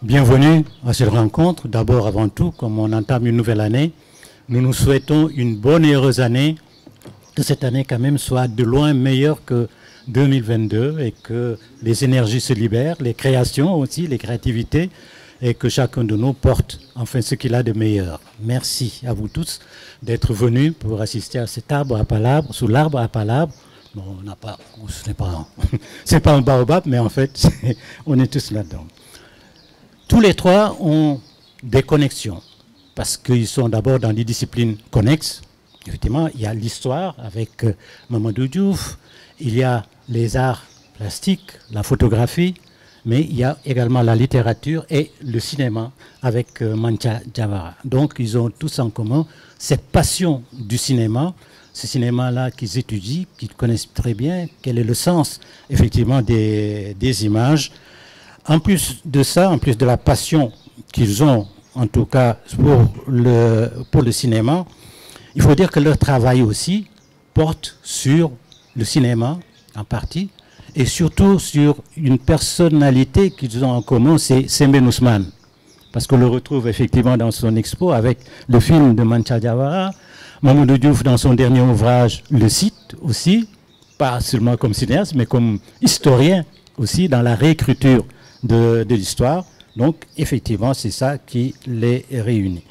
Bienvenue à cette rencontre. D'abord, avant tout, comme on entame une nouvelle année, nous nous souhaitons une bonne et heureuse année, que cette année quand même soit de loin meilleure que 2022 et que les énergies se libèrent, les créations aussi, les créativités, et que chacun de nous porte enfin ce qu'il a de meilleur. Merci à vous tous d'être venus pour assister à cet arbre à palabres, sous l'arbre à palabres. Bon, on n'a pas, c'est pas un baobab, mais en fait, on est tous là-dedans. Tous les trois ont des connexions, parce qu'ils sont d'abord dans des disciplines connexes. Effectivement, il y a l'histoire avec Mamadou Diouf, il y a les arts plastiques, la photographie, mais il y a également la littérature et le cinéma avec Mancha Diawara. Donc, ils ont tous en commun cette passion du cinéma, ce cinéma-là qu'ils étudient, qu'ils connaissent très bien, quel est le sens, effectivement, des images. En plus de ça, en plus de la passion qu'ils ont, en tout cas pour le cinéma, il faut dire que leur travail aussi porte sur le cinéma en partie et surtout sur une personnalité qu'ils ont en commun, c'est Sembène Ousmane. Parce qu'on le retrouve effectivement dans son expo avec le film de Mancha Diawara, Mamadou Diouf dans son dernier ouvrage le cite aussi, pas seulement comme cinéaste, mais comme historien aussi dans la réécriture de l'histoire. Donc, effectivement, c'est ça qui les réunit.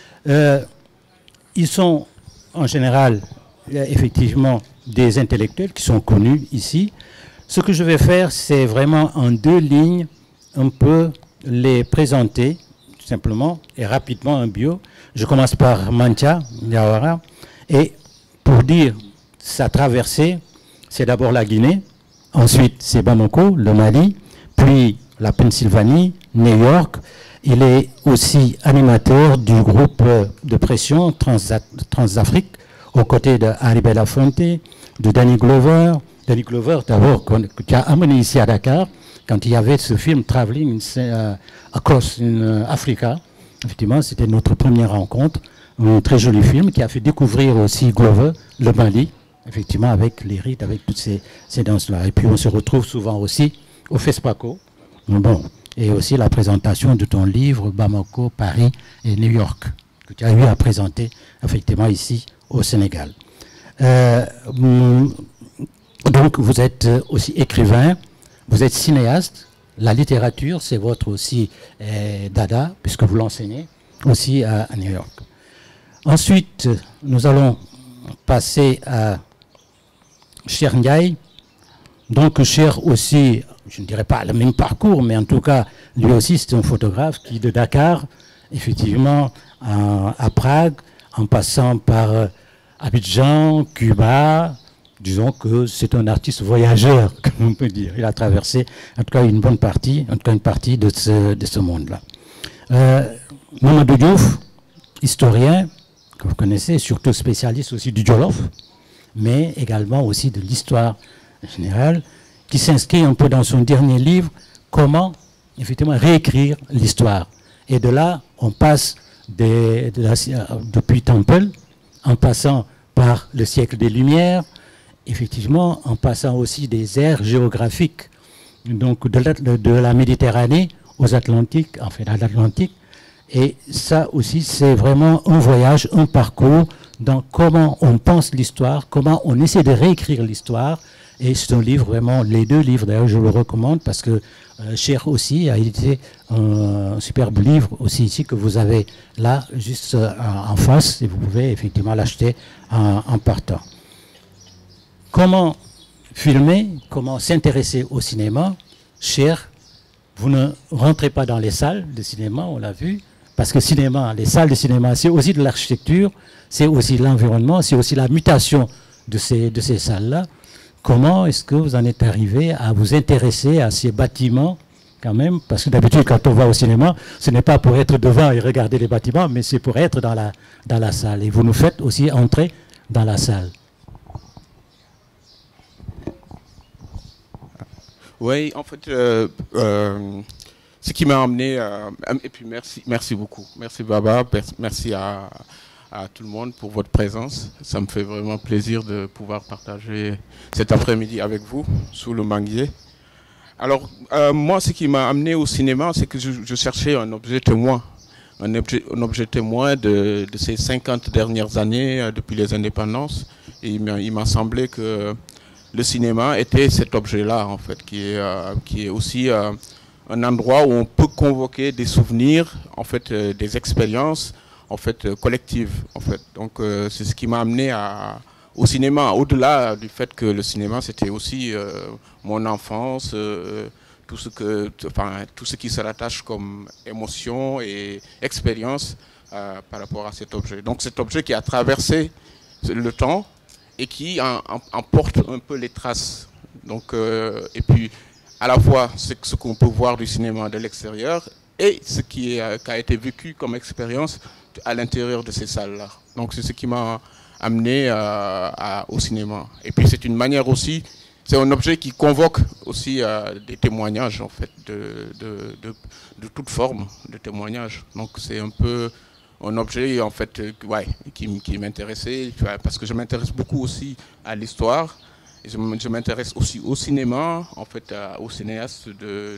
Ils sont, en général, effectivement, des intellectuels qui sont connus ici. Ce que je vais faire, c'est vraiment en deux lignes, un peu les présenter, tout simplement, et rapidement un bio. Je commence par Mancha Diawara. Et pour dire sa traversée, c'est d'abord la Guinée, ensuite c'est Bamako, le Mali, puis la Pennsylvanie, New York. Il est aussi animateur du groupe de pression Transafrique aux côtés de Harry Belafonte, de Danny Glover. Danny Glover, d'abord, qui a amené ici à Dakar, quand il y avait ce film Traveling Across Africa. Effectivement, c'était notre première rencontre. Un très joli film qui a fait découvrir aussi Glover, le Mali, effectivement, avec les rites, avec toutes ces danses-là. Et puis, on se retrouve souvent aussi au FESPACO. Bon, et aussi la présentation de ton livre Bamako, Paris et New York, que tu as eu à présenter effectivement ici au Sénégal. Donc vous êtes aussi écrivain, vous êtes cinéaste, la littérature c'est votre aussi dada, puisque vous l'enseignez aussi à New York. Ensuite, nous allons passer à Cheikh Ndiaye. Donc Cheikh aussi, je ne dirais pas le même parcours, mais en tout cas, lui aussi c'est un photographe qui de Dakar, effectivement, à Prague, en passant par Abidjan, Cuba, disons que c'est un artiste voyageur, comme on peut dire. Il a traversé en tout cas une bonne partie, en tout cas une partie de ce monde-là. Mamadou Diouf, historien, que vous connaissez, surtout spécialiste aussi du Jolof, mais également aussi de l'histoire générale, qui s'inscrit un peu dans son dernier livre, comment effectivement réécrire l'histoire. Et de là, on passe depuis Temple, en passant par le siècle des Lumières, effectivement, en passant aussi des aires géographiques, donc de la Méditerranée aux Atlantiques, enfin à l'Atlantique. Et ça aussi, c'est vraiment un voyage, un parcours dans comment on pense l'histoire, comment on essaie de réécrire l'histoire. Et c'est un livre vraiment, les deux livres d'ailleurs je le recommande parce que Cheikh aussi a édité un superbe livre aussi ici que vous avez là juste en face et vous pouvez effectivement l'acheter en partant. Comment filmer, comment s'intéresser au cinéma? Cheikh, vous ne rentrez pas dans les salles de cinéma, on l'a vu, parce que cinéma, les salles de cinéma, c'est aussi de l'architecture, c'est aussi l'environnement, c'est aussi la mutation de ces salles-là. Comment est-ce que vous en êtes arrivé à vous intéresser à ces bâtiments quand même? Parce que d'habitude, quand on va au cinéma, ce n'est pas pour être devant et regarder les bâtiments, mais c'est pour être dans la salle. Et vous nous faites aussi entrer dans la salle. Oui, en fait, ce qui m'a amené, et puis merci beaucoup. Merci Baba, merci à tout le monde pour votre présence. Ça me fait vraiment plaisir de pouvoir partager cet après-midi avec vous sous le manguier. Alors, moi, ce qui m'a amené au cinéma, c'est que je cherchais un objet témoin. Un objet témoin de ces 50 dernières années, depuis les indépendances. Et il m'a semblé que le cinéma était cet objet-là, en fait, qui est aussi un endroit où on peut convoquer des souvenirs, en fait, des expériences, en fait, collectives, en fait. Donc, c'est ce qui m'a amené au cinéma, au-delà du fait que le cinéma, c'était aussi mon enfance, tout ce qui se rattache comme émotion et expérience par rapport à cet objet. Donc cet objet qui a traversé le temps et qui en porte un peu les traces. Donc, et puis à la fois ce qu'on peut voir du cinéma de l'extérieur et ce qui a été vécu comme expérience à l'intérieur de ces salles-là. Donc c'est ce qui m'a amené au cinéma. Et puis c'est une manière aussi, c'est un objet qui convoque aussi des témoignages en fait, de toute forme de témoignages. Donc c'est un peu un objet en fait qui m'intéressait, parce que je m'intéresse beaucoup aussi à l'histoire. Et je m'intéresse aussi au cinéma, en fait, aux cinéastes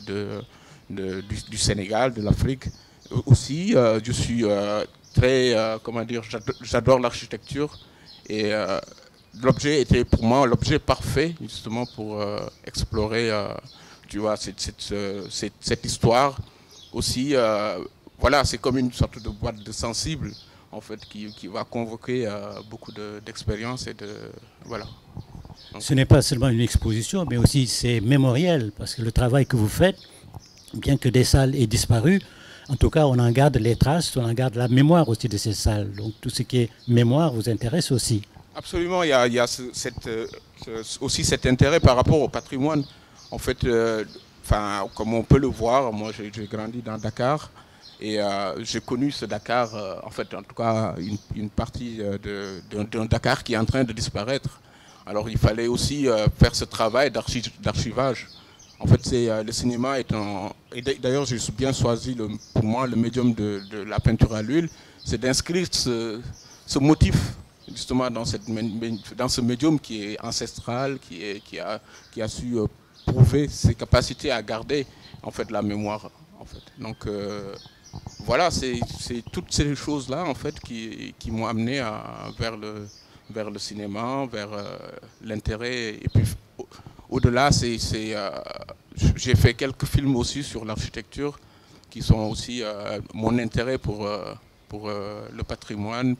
du Sénégal, de l'Afrique. Aussi, je suis très, comment dire, j'adore l'architecture. Et l'objet était pour moi l'objet parfait, justement, pour explorer, tu vois, cette histoire. Aussi, voilà, c'est comme une sorte de boîte de sensible, en fait, qui va convoquer beaucoup d'expériences et de... Voilà. Ce n'est pas seulement une exposition, mais aussi c'est mémoriel, parce que le travail que vous faites, bien que des salles aient disparu, en tout cas, on en garde les traces, on en garde la mémoire aussi de ces salles. Donc tout ce qui est mémoire vous intéresse aussi. Absolument, il y a aussi cet intérêt par rapport au patrimoine. En fait, comme on peut le voir, moi j'ai grandi dans Dakar et j'ai connu ce Dakar, en fait, en tout cas, une partie d'un Dakar qui est en train de disparaître. Alors il fallait aussi faire ce travail d'archivage. En fait, le cinéma est un... Et d'ailleurs, j'ai bien choisi, pour moi, le médium de la peinture à l'huile, c'est d'inscrire ce motif, justement, dans ce médium qui est ancestral, qui a su prouver ses capacités à garder, en fait, la mémoire. En fait. Donc, voilà, c'est toutes ces choses-là, en fait, qui m'ont amené vers le cinéma, vers l'intérêt. Et puis, au-delà, j'ai fait quelques films aussi sur l'architecture qui sont aussi mon intérêt pour le patrimoine,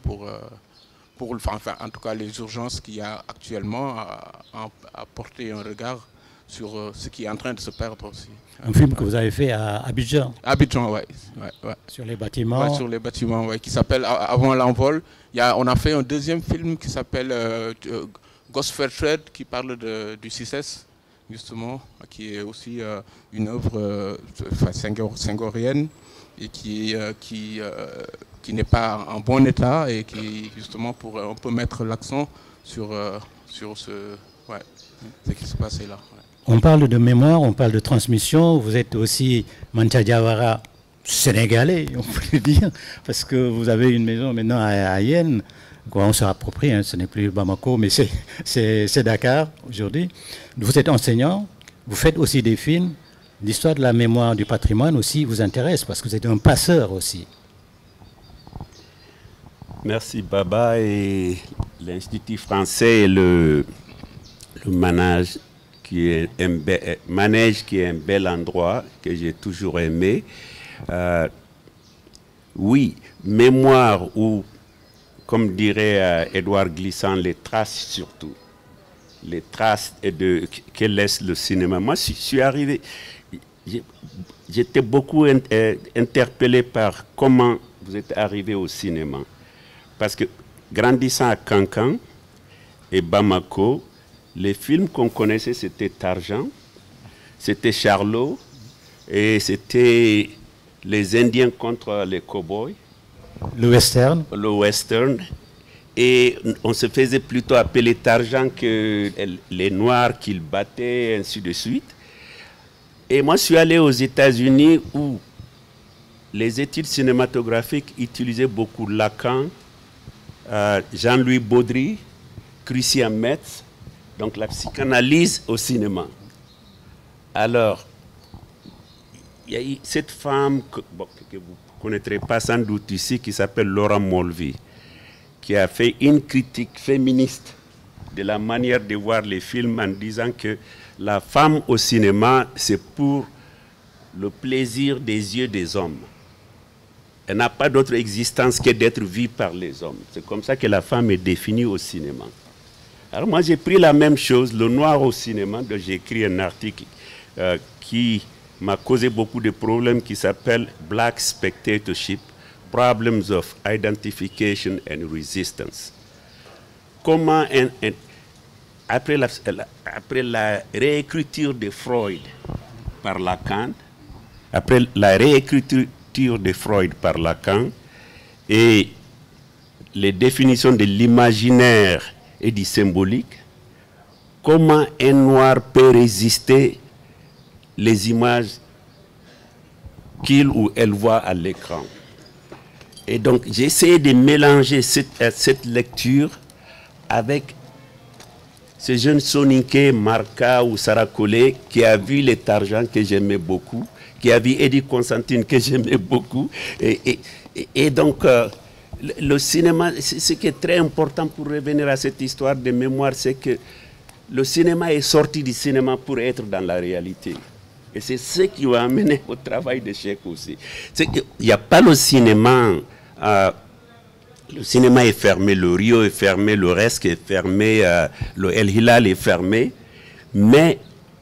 en tout cas les urgences qu'il y a actuellement à porter un regard sur ce qui est en train de se perdre aussi. Un film que vous avez fait à Abidjan. Abidjan, oui. Ouais. Sur les bâtiments. Ouais, sur les bâtiments, ouais, qui s'appelle Avant l'envol. On a fait un deuxième film qui s'appelle Ghost Fairtrade, qui parle du CICES, justement, qui est aussi une œuvre senghorienne et qui n'est pas en bon état et qui, justement, on peut mettre l'accent sur ce qui se passait là. Ouais. On parle de mémoire, on parle de transmission. Vous êtes aussi Mantcha Diawara sénégalais, on peut le dire, parce que vous avez une maison maintenant à Yen. On se rapproprie, hein, ce n'est plus Bamako, mais c'est Dakar aujourd'hui. Vous êtes enseignant, vous faites aussi des films. L'histoire de la mémoire du patrimoine aussi vous intéresse, parce que vous êtes un passeur aussi. Merci Baba et l'Institut français et le manège qui est un bel endroit que j'ai toujours aimé. Oui, mémoire ou, comme dirait Édouard Glissant, les traces surtout. Les traces que laisse le cinéma. Moi, je suis arrivé, j'étais beaucoup interpellé par comment vous êtes arrivé au cinéma. Parce que grandissant à Cancan et Bamako, les films qu'on connaissait, c'était Tarjan, c'était Charlot, et c'était les Indiens contre les cow-boys. Le western. Le western. Et on se faisait plutôt appeler Tarjan que les Noirs qu'ils battaient, ainsi de suite. Et moi, je suis allé aux États-Unis où les études cinématographiques utilisaient beaucoup Lacan, Jean-Louis Baudry, Christian Metz, donc la psychanalyse au cinéma. Alors, il y a eu cette femme que vous ne connaîtrez pas sans doute ici, qui s'appelle Laura Mulvey, qui a fait une critique féministe de la manière de voir les films en disant que la femme au cinéma, c'est pour le plaisir des yeux des hommes. Elle n'a pas d'autre existence que d'être vue par les hommes. C'est comme ça que la femme est définie au cinéma. Alors moi, j'ai pris la même chose, le noir au cinéma, dont j'ai écrit un article qui m'a causé beaucoup de problèmes, qui s'appelle « Black Spectatorship, Problems of Identification and Resistance ». Comment, après la réécriture de Freud par Lacan, après la réécriture de Freud par Lacan et les définitions de l'imaginaire et du symbolique, comment un noir peut résister les images qu'il ou elle voit à l'écran. Et donc j'ai essayé de mélanger cette lecture avec ce jeune Soninké, Marca ou Sarah Collet, qui a vu Les Tarjan que j'aimais beaucoup, qui a vu Eddie Constantine que j'aimais beaucoup. Et donc, le cinéma, ce qui est très important pour revenir à cette histoire de mémoire, c'est que le cinéma est sorti du cinéma pour être dans la réalité. Et c'est ce qui m'a amené au travail de Cheikh aussi. Il n'y a pas le cinéma... le cinéma est fermé, le Rio est fermé, le Resque est fermé, le El Hilal est fermé, mais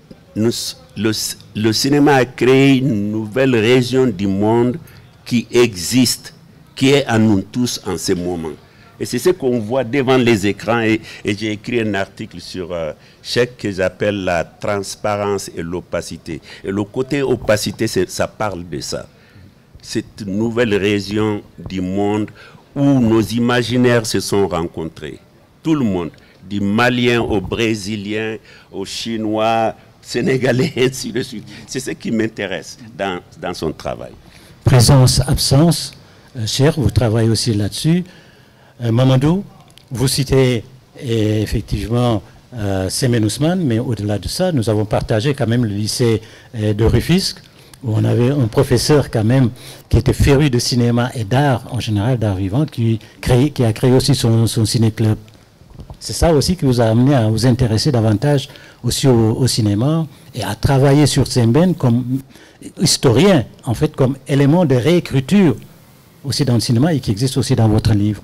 le cinéma a créé une nouvelle région du monde qui existe, qui est en nous tous en ce moment. Et c'est ce qu'on voit devant les écrans. Et j'ai écrit un article sur Cheikh que j'appelle la transparence et l'opacité. Et le côté opacité, ça parle de ça. Cette nouvelle région du monde où nos imaginaires se sont rencontrés. Tout le monde, du Malien au Brésilien, au Chinois, Sénégalais, ainsi de suite. C'est ce qui m'intéresse dans son travail. Présence, absence, cher, vous travaillez aussi là-dessus. Mamadou, vous citez effectivement Semen Ousmane, mais au-delà de ça, nous avons partagé quand même le lycée de Rufisque, où on avait un professeur quand même qui était féru de cinéma et d'art, en général d'art vivant, qui a créé aussi son ciné-club. C'est ça aussi qui vous a amené à vous intéresser davantage aussi au cinéma et à travailler sur Sembène comme historien, en fait, comme élément de réécriture aussi dans le cinéma et qui existe aussi dans votre livre.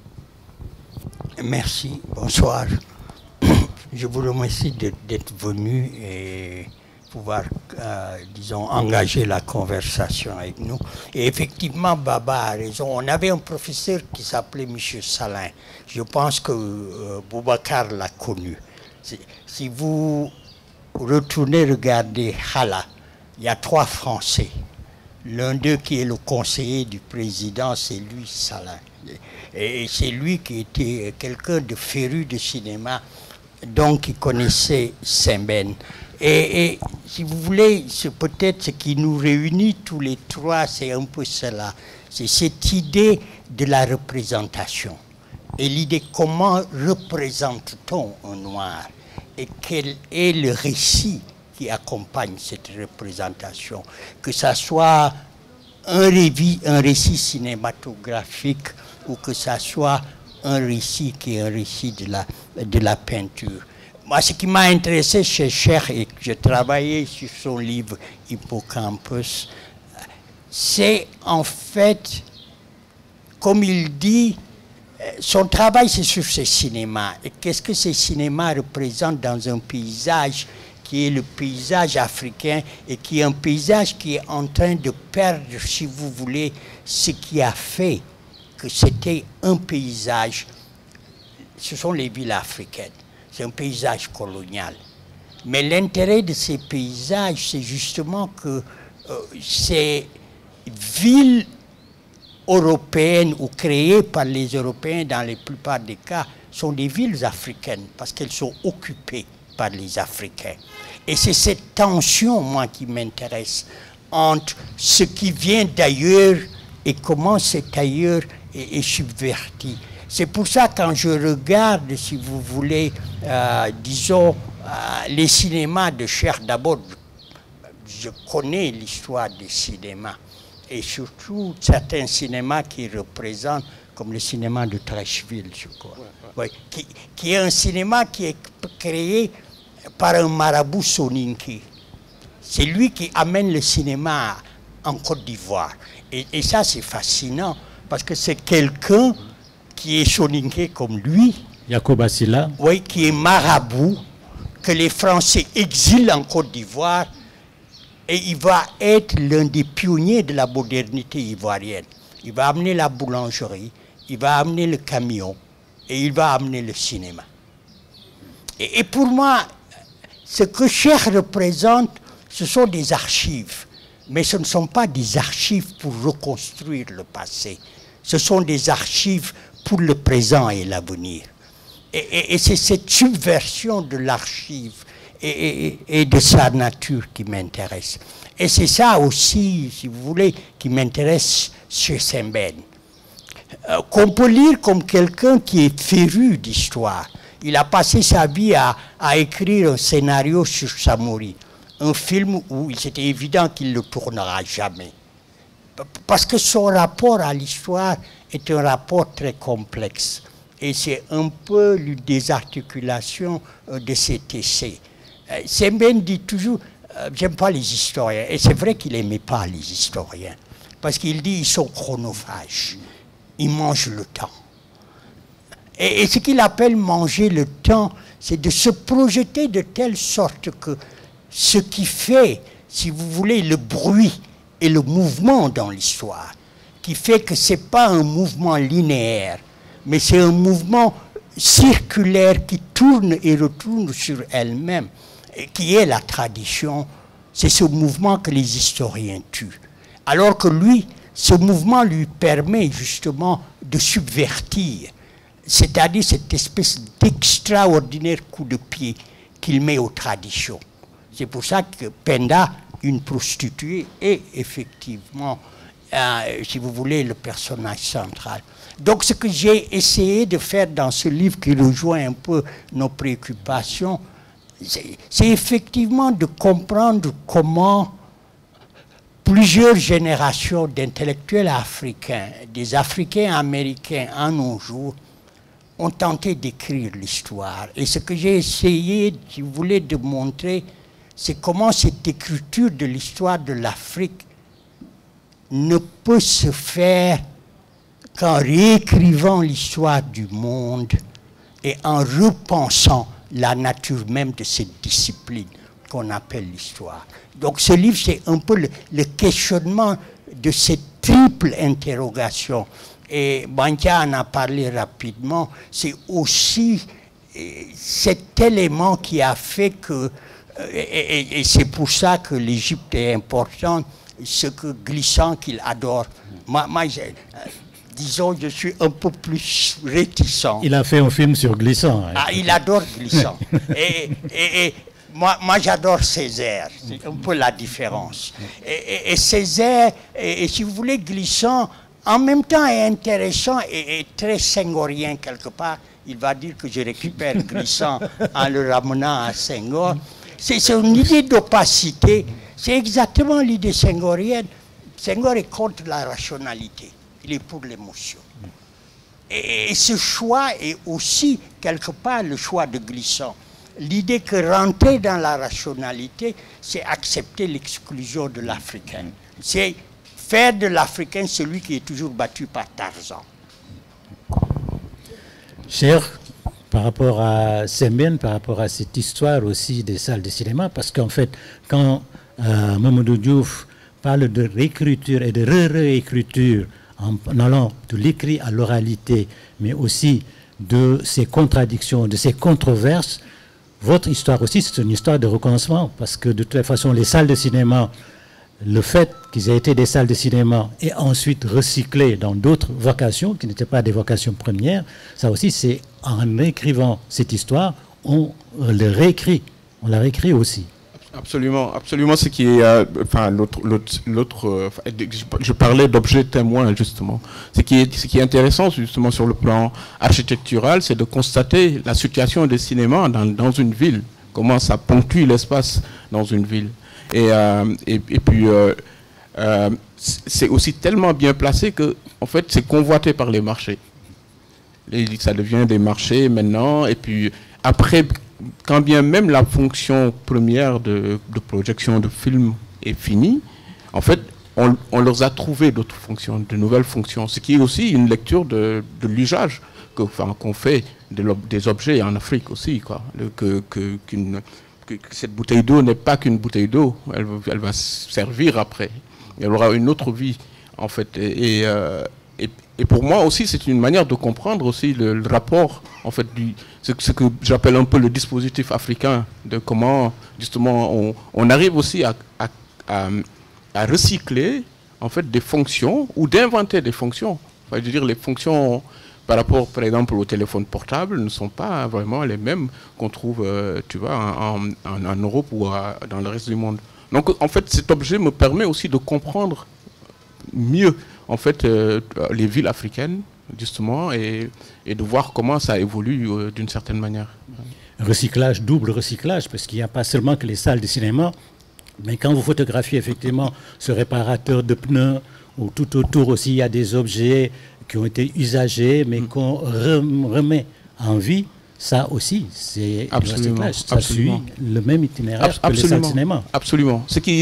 Merci, bonsoir. Je vous remercie d'être venu et pouvoir, disons, engager la conversation avec nous. Et effectivement, Baba a raison. On avait un professeur qui s'appelait M. Salin. Je pense que Boubacar l'a connu. Si vous retournez regarder Hala, il y a 3 Français. L'un d'eux qui est le conseiller du président, c'est lui, Salin. Et c'est lui qui était quelqu'un de féru de cinéma, donc qui connaissait Sembène. Et si vous voulez, c'est peut-être ce qui nous réunit tous les 3, c'est un peu cela. C'est cette idée de la représentation. Et l'idée comment représente-t-on un noir et quel est le récit qui accompagne cette représentation. Que ça soit un récit cinématographique ou que ça soit un récit qui est un récit de la peinture. Moi, ce qui m'a intéressé chez Cheikh et que j'ai travaillé sur son livre Hippocampus, c'est en fait, comme il dit, son travail c'est sur ce cinéma. Et qu'est-ce que ce cinéma représente dans un paysage qui est le paysage africain et qui est un paysage qui est en train de perdre, si vous voulez, ce qui a fait que c'était un paysage. Ce sont les villes africaines. C'est un paysage colonial. Mais l'intérêt de ces paysages, c'est justement que ces villes européennes ou créées par les Européens dans la plupart des cas sont des villes africaines parce qu'elles sont occupées par les Africains. Et c'est cette tension, moi, qui m'intéresse entre ce qui vient d'ailleurs et comment cet ailleurs est subverti. C'est pour ça quand je regarde, si vous voulez, disons, les cinémas de Cheikh, d'abord, je connais l'histoire du cinéma, et surtout certains cinémas qui représentent, comme le cinéma de Trècheville, je crois, qui est un cinéma qui est créé par un marabout soninké. C'est lui qui amène le cinéma en Côte d'Ivoire. Et ça, c'est fascinant, parce que c'est quelqu'un qui est soninké comme lui, Yacoub Assila, oui, qui est marabout, que les Français exilent en Côte d'Ivoire, et il va être l'un des pionniers de la modernité ivoirienne. Il va amener la boulangerie, il va amener le camion, et il va amener le cinéma. Et pour moi, ce que Cheikh représente, ce sont des archives, mais ce ne sont pas des archives pour reconstruire le passé. Ce sont des archives pour le présent et l'avenir. Et c'est cette subversion de l'archive et de sa nature qui m'intéresse. Et c'est ça aussi, si vous voulez, qui m'intéresse chez Sembène. Qu'on peut lire comme quelqu'un qui est féru d'histoire. Il a passé sa vie à écrire un scénario sur Samori. Un film où c'était évident qu'il ne le tournera jamais. Parce que son rapport à l'histoire est un rapport très complexe. Et c'est un peu l'une des articulations de cet essai. Sembène dit toujours, j'aime pas les historiens. Et c'est vrai qu'il n'aimait pas les historiens. Parce qu'il dit, ils sont chronophages. Ils mangent le temps. Et ce qu'il appelle manger le temps, c'est de se projeter de telle sorte que ce qui fait, si vous voulez, le bruit et le mouvement dans l'histoire, qui fait que ce n'est pas un mouvement linéaire, mais c'est un mouvement circulaire qui tourne et retourne sur elle-même, qui est la tradition. C'est ce mouvement que les historiens tuent. Alors que lui, ce mouvement lui permet justement de subvertir, c'est-à-dire cette espèce d'extraordinaire coup de pied qu'il met aux traditions. C'est pour ça que Penda, une prostituée, est effectivement, si vous voulez, le personnage central. Donc ce que j'ai essayé de faire dans ce livre qui rejoint un peu nos préoccupations, c'est effectivement de comprendre comment plusieurs générations d'intellectuels africains, des Africains américains en nos jours, ont tenté d'écrire l'histoire. Et ce que j'ai essayé, si vous voulez, de montrer, c'est comment cette écriture de l'histoire de l'Afrique ne peut se faire qu'en réécrivant l'histoire du monde et en repensant la nature même de cette discipline qu'on appelle l'histoire. Donc ce livre, c'est un peu le questionnement de cette triple interrogation. Et Bankia en a parlé rapidement. C'est aussi cet élément qui a fait que, et c'est pour ça que l'Égypte est importante, ce que Glissant qu'il adore. Moi disons, je suis un peu plus réticent. Il a fait un film sur Glissant. Hein. Ah, il adore Glissant. et moi j'adore Césaire. C'est un peu la différence. Et Césaire, et si vous voulez, Glissant, en même temps est intéressant et très senghorien quelque part. Il va dire que je récupère Glissant en le ramenant à Senghor. C'est une idée d'opacité. C'est exactement l'idée senghorienne. Senghor est contre la rationalité. Il est pour l'émotion. Et ce choix est aussi, quelque part, le choix de Glissant. L'idée que rentrer dans la rationalité, c'est accepter l'exclusion de l'Africain. C'est faire de l'Africain celui qui est toujours battu par Tarzan. Cher, par rapport à Sembène, par rapport à cette histoire aussi des salles de cinéma, parce qu'en fait, quand Mamadou Diouf parle de réécriture et de réécriture, en allant de l'écrit à l'oralité, mais aussi de ces contradictions, de ces controverses, votre histoire aussi, c'est une histoire de recommencement, parce que de toute façon, les salles de cinéma, le fait qu'ils aient été des salles de cinéma et ensuite recyclées dans d'autres vocations, qui n'étaient pas des vocations premières, ça aussi, c'est en écrivant cette histoire, on la réécrit aussi. Absolument, absolument. Ce qui est, je parlais d'objets témoins justement. Ce qui est intéressant justement sur le plan architectural, c'est de constater la situation des cinémas dans une ville, comment ça ponctue l'espace dans une ville. Et puis, c'est aussi tellement bien placé que, en fait, c'est convoité par les marchés. Ça devient des marchés maintenant. Et puis, après, quand bien même la fonction première de projection de films est finie, en fait, on leur a trouvé d'autres fonctions, de nouvelles fonctions. Ce qui est aussi une lecture de l'usage qu'on fait des objets en Afrique aussi, quoi. Que cette bouteille d'eau n'est pas qu'une bouteille d'eau, elle va servir après. Elle aura une autre vie, en fait. Et pour moi aussi, c'est une manière de comprendre aussi le rapport, en fait, ce que j'appelle un peu le dispositif africain, de comment, justement, on arrive aussi à recycler, en fait, des fonctions, ou d'inventer des fonctions. Enfin, je veux dire, les fonctions par rapport, par exemple, au téléphone portable ne sont pas vraiment les mêmes qu'on trouve, tu vois, en Europe ou dans le reste du monde. Donc, en fait, cet objet me permet aussi de comprendre mieux, en fait, les villes africaines, justement, et de voir comment ça évolue d'une certaine manière. Recyclage, double recyclage, parce qu'il n'y a pas seulement que les salles de cinéma, mais quand vous photographiez effectivement ce réparateur de pneus, ou tout autour aussi il y a des objets qui ont été usagés, mais qu'on remet en vie, ça aussi, c'est le recyclage. Ça suit le même itinéraire que les salles de cinéma. Absolument. Ce qui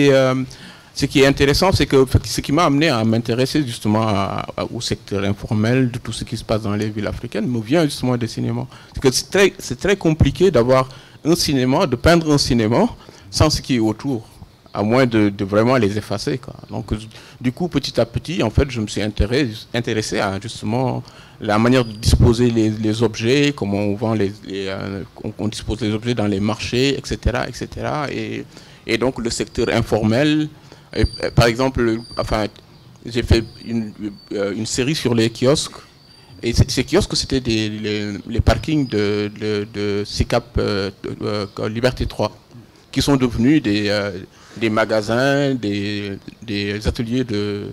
est intéressant, c'est que ce qui m'a amené à m'intéresser justement au secteur informel de tout ce qui se passe dans les villes africaines me vient justement des cinémas. C'est très compliqué d'avoir un cinéma, de peindre un cinéma sans ce qui est autour, à moins de vraiment les effacer, quoi. Donc, du coup, petit à petit, en fait, je me suis intéressé à justement la manière de disposer les objets, comment on vend on dispose les objets dans les marchés, etc., etc. Et donc, le secteur informel. Par exemple, enfin, j'ai fait une série sur les kiosques. Et ces kiosques, c'était les parkings de SICAP Liberté 3, qui sont devenus des magasins, des ateliers de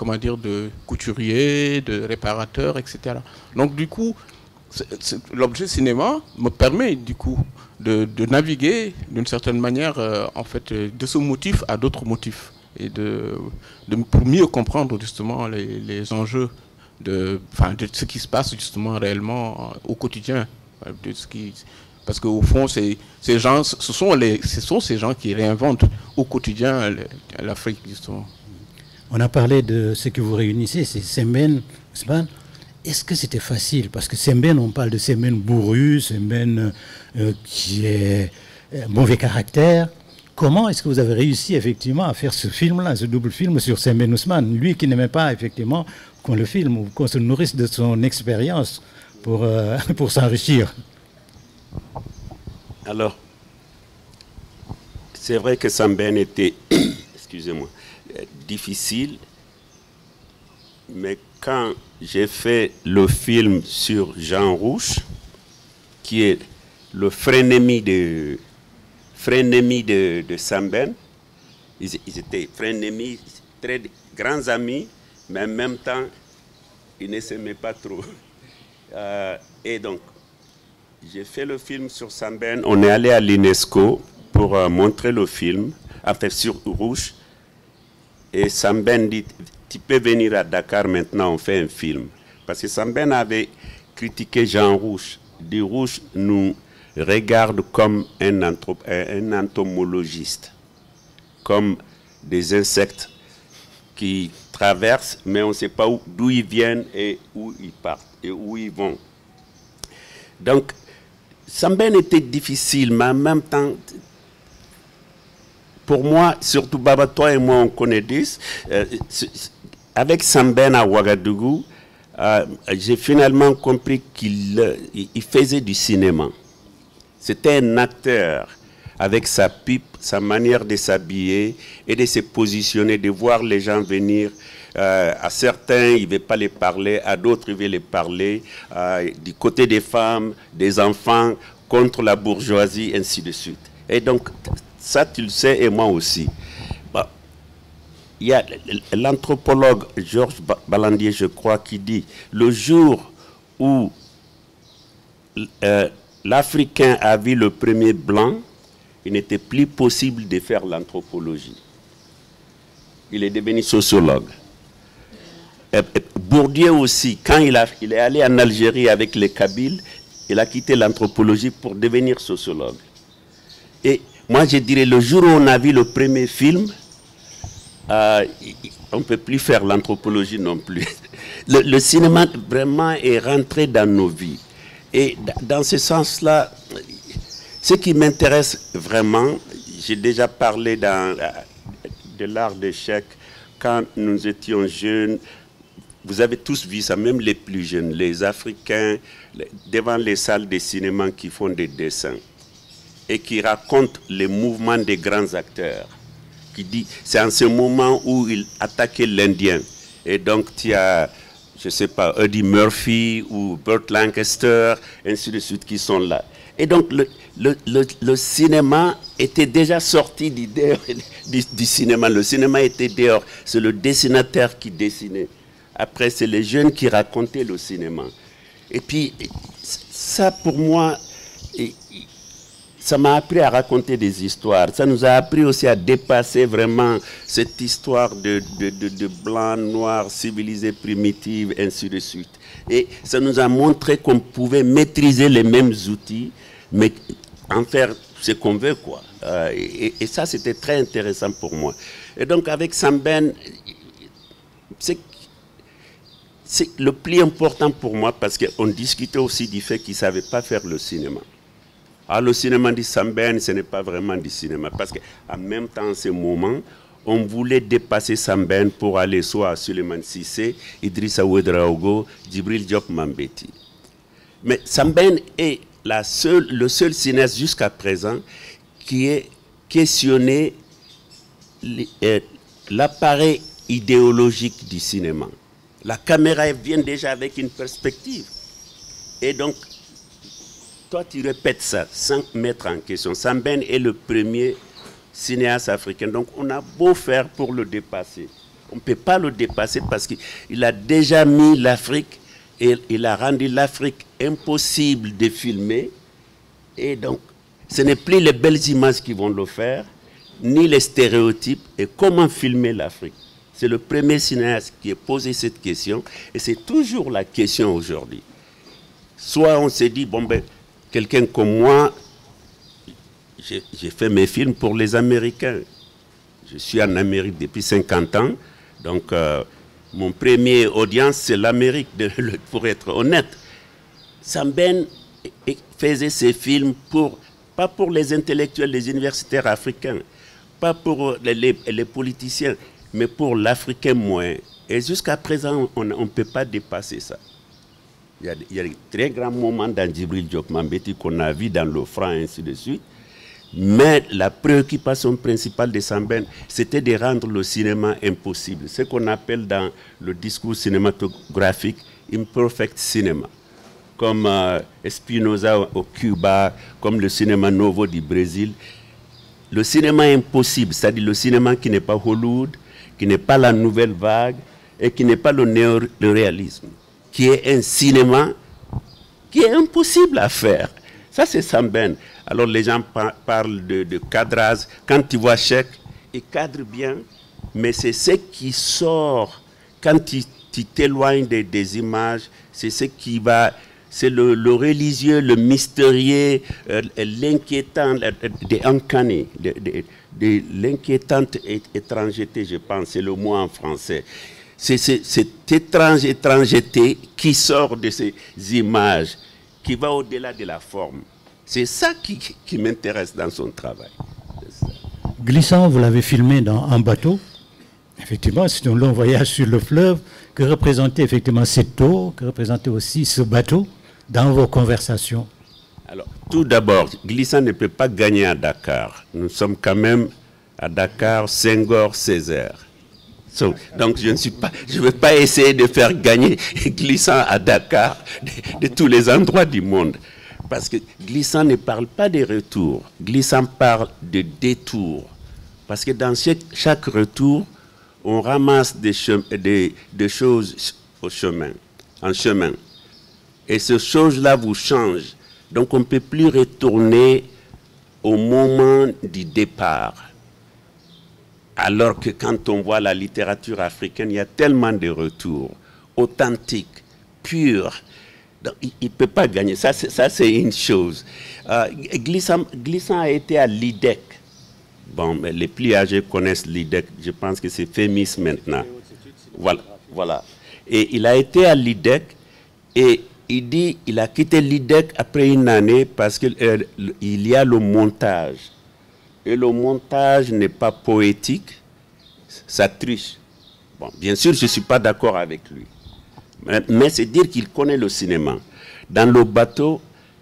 couturiers, de réparateurs, etc. Donc du coup, l'objet cinéma me permet du coup de naviguer d'une certaine manière, en fait, de ce motif à d'autres motifs, et pour mieux comprendre justement les enjeux de ce qui se passe justement réellement au quotidien, parce qu'au fond, ce sont ces gens qui réinventent au quotidien l'Afrique, justement. On a parlé de ce que vous réunissez, c'est Sembène, Ousmane. Est-ce que c'était facile? Parce que Sembène, on parle de Sembène bourru, Sembène qui est mauvais caractère. Comment est-ce que vous avez réussi effectivement à faire ce film-là, ce double film sur Sembène Ousmane, lui qui n'aimait pas effectivement qu'on le filme ou qu'on se nourrisse de son expérience pour s'enrichir? Alors, c'est vrai que Sembène était, excusez-moi, difficile, mais quand j'ai fait le film sur Jean Rouch, qui est le frénémie de Sembène, ils étaient frénémies, très grands amis, mais en même temps, ils ne s'aimaient pas trop. Et donc, j'ai fait le film sur Sembène. On est allé à l'UNESCO pour montrer le film, enfin sur Rouch. Et Sembène dit, tu peux venir à Dakar maintenant, on fait un film. Parce que Sembène avait critiqué Jean Rouch. dit Rouch nous regarde comme un entomologiste, comme des insectes qui traversent, mais on ne sait pas d'où ils viennent et où ils partent et où ils vont. Donc, Sembène était difficile, mais en même temps, pour moi, surtout Baba, toi et moi, on connaît 10. Avec Sembène à Ouagadougou, j'ai finalement compris qu'il faisait du cinéma. C'était un acteur avec sa pipe, sa manière de s'habiller et de se positionner, de voir les gens venir. À certains, il ne veut pas les parler, à d'autres, il veut les parler. Du côté des femmes, des enfants, contre la bourgeoisie, ainsi de suite. Et donc, ça, tu le sais, et moi aussi. Bon, il y a l'anthropologue Georges Balandier, je crois, qui dit « Le jour où l'Africain a vu le premier blanc, il n'était plus possible de faire l'anthropologie. Il est devenu sociologue. Et Bourdieu aussi, quand il est allé en Algérie avec les Kabyles, il a quitté l'anthropologie pour devenir sociologue. Et moi, je dirais, le jour où on a vu le premier film, on ne peut plus faire l'anthropologie non plus. Le cinéma vraiment est rentré dans nos vies. Et dans ce sens-là, ce qui m'intéresse vraiment, j'ai déjà parlé de l'art d'échec quand nous étions jeunes. Vous avez tous vu ça, même les plus jeunes, les Africains, devant les salles de cinéma qui font des dessins et qui racontent les mouvements des grands acteurs. Qui dit, c'est en ce moment où ils attaquaient l'Indien. Et donc, tu as, je ne sais pas, Eddie Murphy ou Burt Lancaster, ainsi de suite, qui sont là. Et donc, le cinéma était déjà sorti du cinéma. Le cinéma était dehors. C'est le dessinateur qui dessinait. Après, c'est les jeunes qui racontaient le cinéma. Et puis, ça, pour moi, ça m'a appris à raconter des histoires. Ça nous a appris aussi à dépasser vraiment cette histoire de blanc, noir, civilisé, primitif, ainsi de suite. Et ça nous a montré qu'on pouvait maîtriser les mêmes outils, mais en faire ce qu'on veut, quoi. Et ça, c'était très intéressant pour moi. Et donc, avec Sambène, c'est le plus important pour moi, parce qu'on discutait aussi du fait qu'il ne savait pas faire le cinéma. Alors, le cinéma de Sambène, ce n'est pas vraiment du cinéma, parce qu'en même temps, en ce moment, on voulait dépasser Sambène pour aller soit à Souleymane Cissé, Idrissa Ouedraogo, Djibril Diop Mambéty. Mais Sambène est le seul cinéaste jusqu'à présent qui ait questionné l'appareil idéologique du cinéma. La caméra vient déjà avec une perspective. Et donc, toi, tu répètes ça sans mettre en question. Sambène est le premier cinéaste africain. Donc, on a beau faire pour le dépasser. On ne peut pas le dépasser parce qu'il a déjà mis l'Afrique et il a rendu l'Afrique impossible de filmer. Et donc, ce n'est plus les belles images qui vont le faire, ni les stéréotypes. Et comment filmer l'Afrique? C'est le premier cinéaste qui a posé cette question. Et c'est toujours la question aujourd'hui. Soit on s'est dit, bon ben, quelqu'un comme moi, j'ai fait mes films pour les Américains. Je suis en Amérique depuis 50 ans. Donc, mon premier audience, c'est l'Amérique, pour être honnête. Sambène faisait ses films pas pour les intellectuels, les universitaires africains, pas pour les politiciens, mais pour l'Africain moyen. Et jusqu'à présent, on ne peut pas dépasser ça. Il y a des très grands moments dans Djibril Diop Mambéty qu'on a vu dans le franc, et ainsi de suite. Mais la préoccupation principale de Sambène, c'était de rendre le cinéma impossible. Ce qu'on appelle dans le discours cinématographique imperfect cinéma. Comme Espinosa au Cuba, comme le cinéma novo du Brésil. Le cinéma impossible, c'est-à-dire le cinéma qui n'est pas Hollywood, qui n'est pas la nouvelle vague et qui n'est pas le néo-réalisme, qui est un cinéma qui est impossible à faire. Ça, c'est Sambène. Alors, les gens parlent de cadrage. Quand tu vois Cheikh, il cadre bien, mais c'est ce qui sort quand tu t'éloignes des images, c'est ce qui va... C'est le religieux, le mystérieux, l'inquiétant, l'inquiétante étrangeté, je pense, c'est le mot en français. C'est cette étrange étrangeté qui sort de ces images, qui va au-delà de la forme. C'est ça qui m'intéresse dans son travail. Glissant, vous l'avez filmé dans un bateau. Effectivement, c'est un long voyage sur le fleuve. Que représentait effectivement cette eau, que représentait aussi ce bateau dans vos conversations? Alors, tout d'abord, Glissant ne peut pas gagner à Dakar. Nous sommes quand même à Dakar, Senghor, Césaire. Donc, je ne veux pas essayer de faire gagner Glissant à Dakar de tous les endroits du monde. Parce que Glissant ne parle pas des retours. Glissant parle de détours. Parce que dans chaque retour, on ramasse des choses en chemin. Et ces choses-là vous changent. Donc on ne peut plus retourner au moment du départ. Alors que quand on voit la littérature africaine, il y a tellement de retours authentiques, purs. Donc, il ne peut pas gagner. Ça, c'est une chose. Glissant a été à l'IDEC. Bon, mais les plus âgés connaissent l'IDEC. Je pense que c'est FEMIS maintenant. Voilà. Et il a été à l'IDEC et il dit qu'il a quitté l'IDEC après une année parce qu'il y a le montage. Et le montage n'est pas poétique, ça triche. Bon, bien sûr, je ne suis pas d'accord avec lui. Mais c'est dire qu'il connaît le cinéma. Dans le bateau,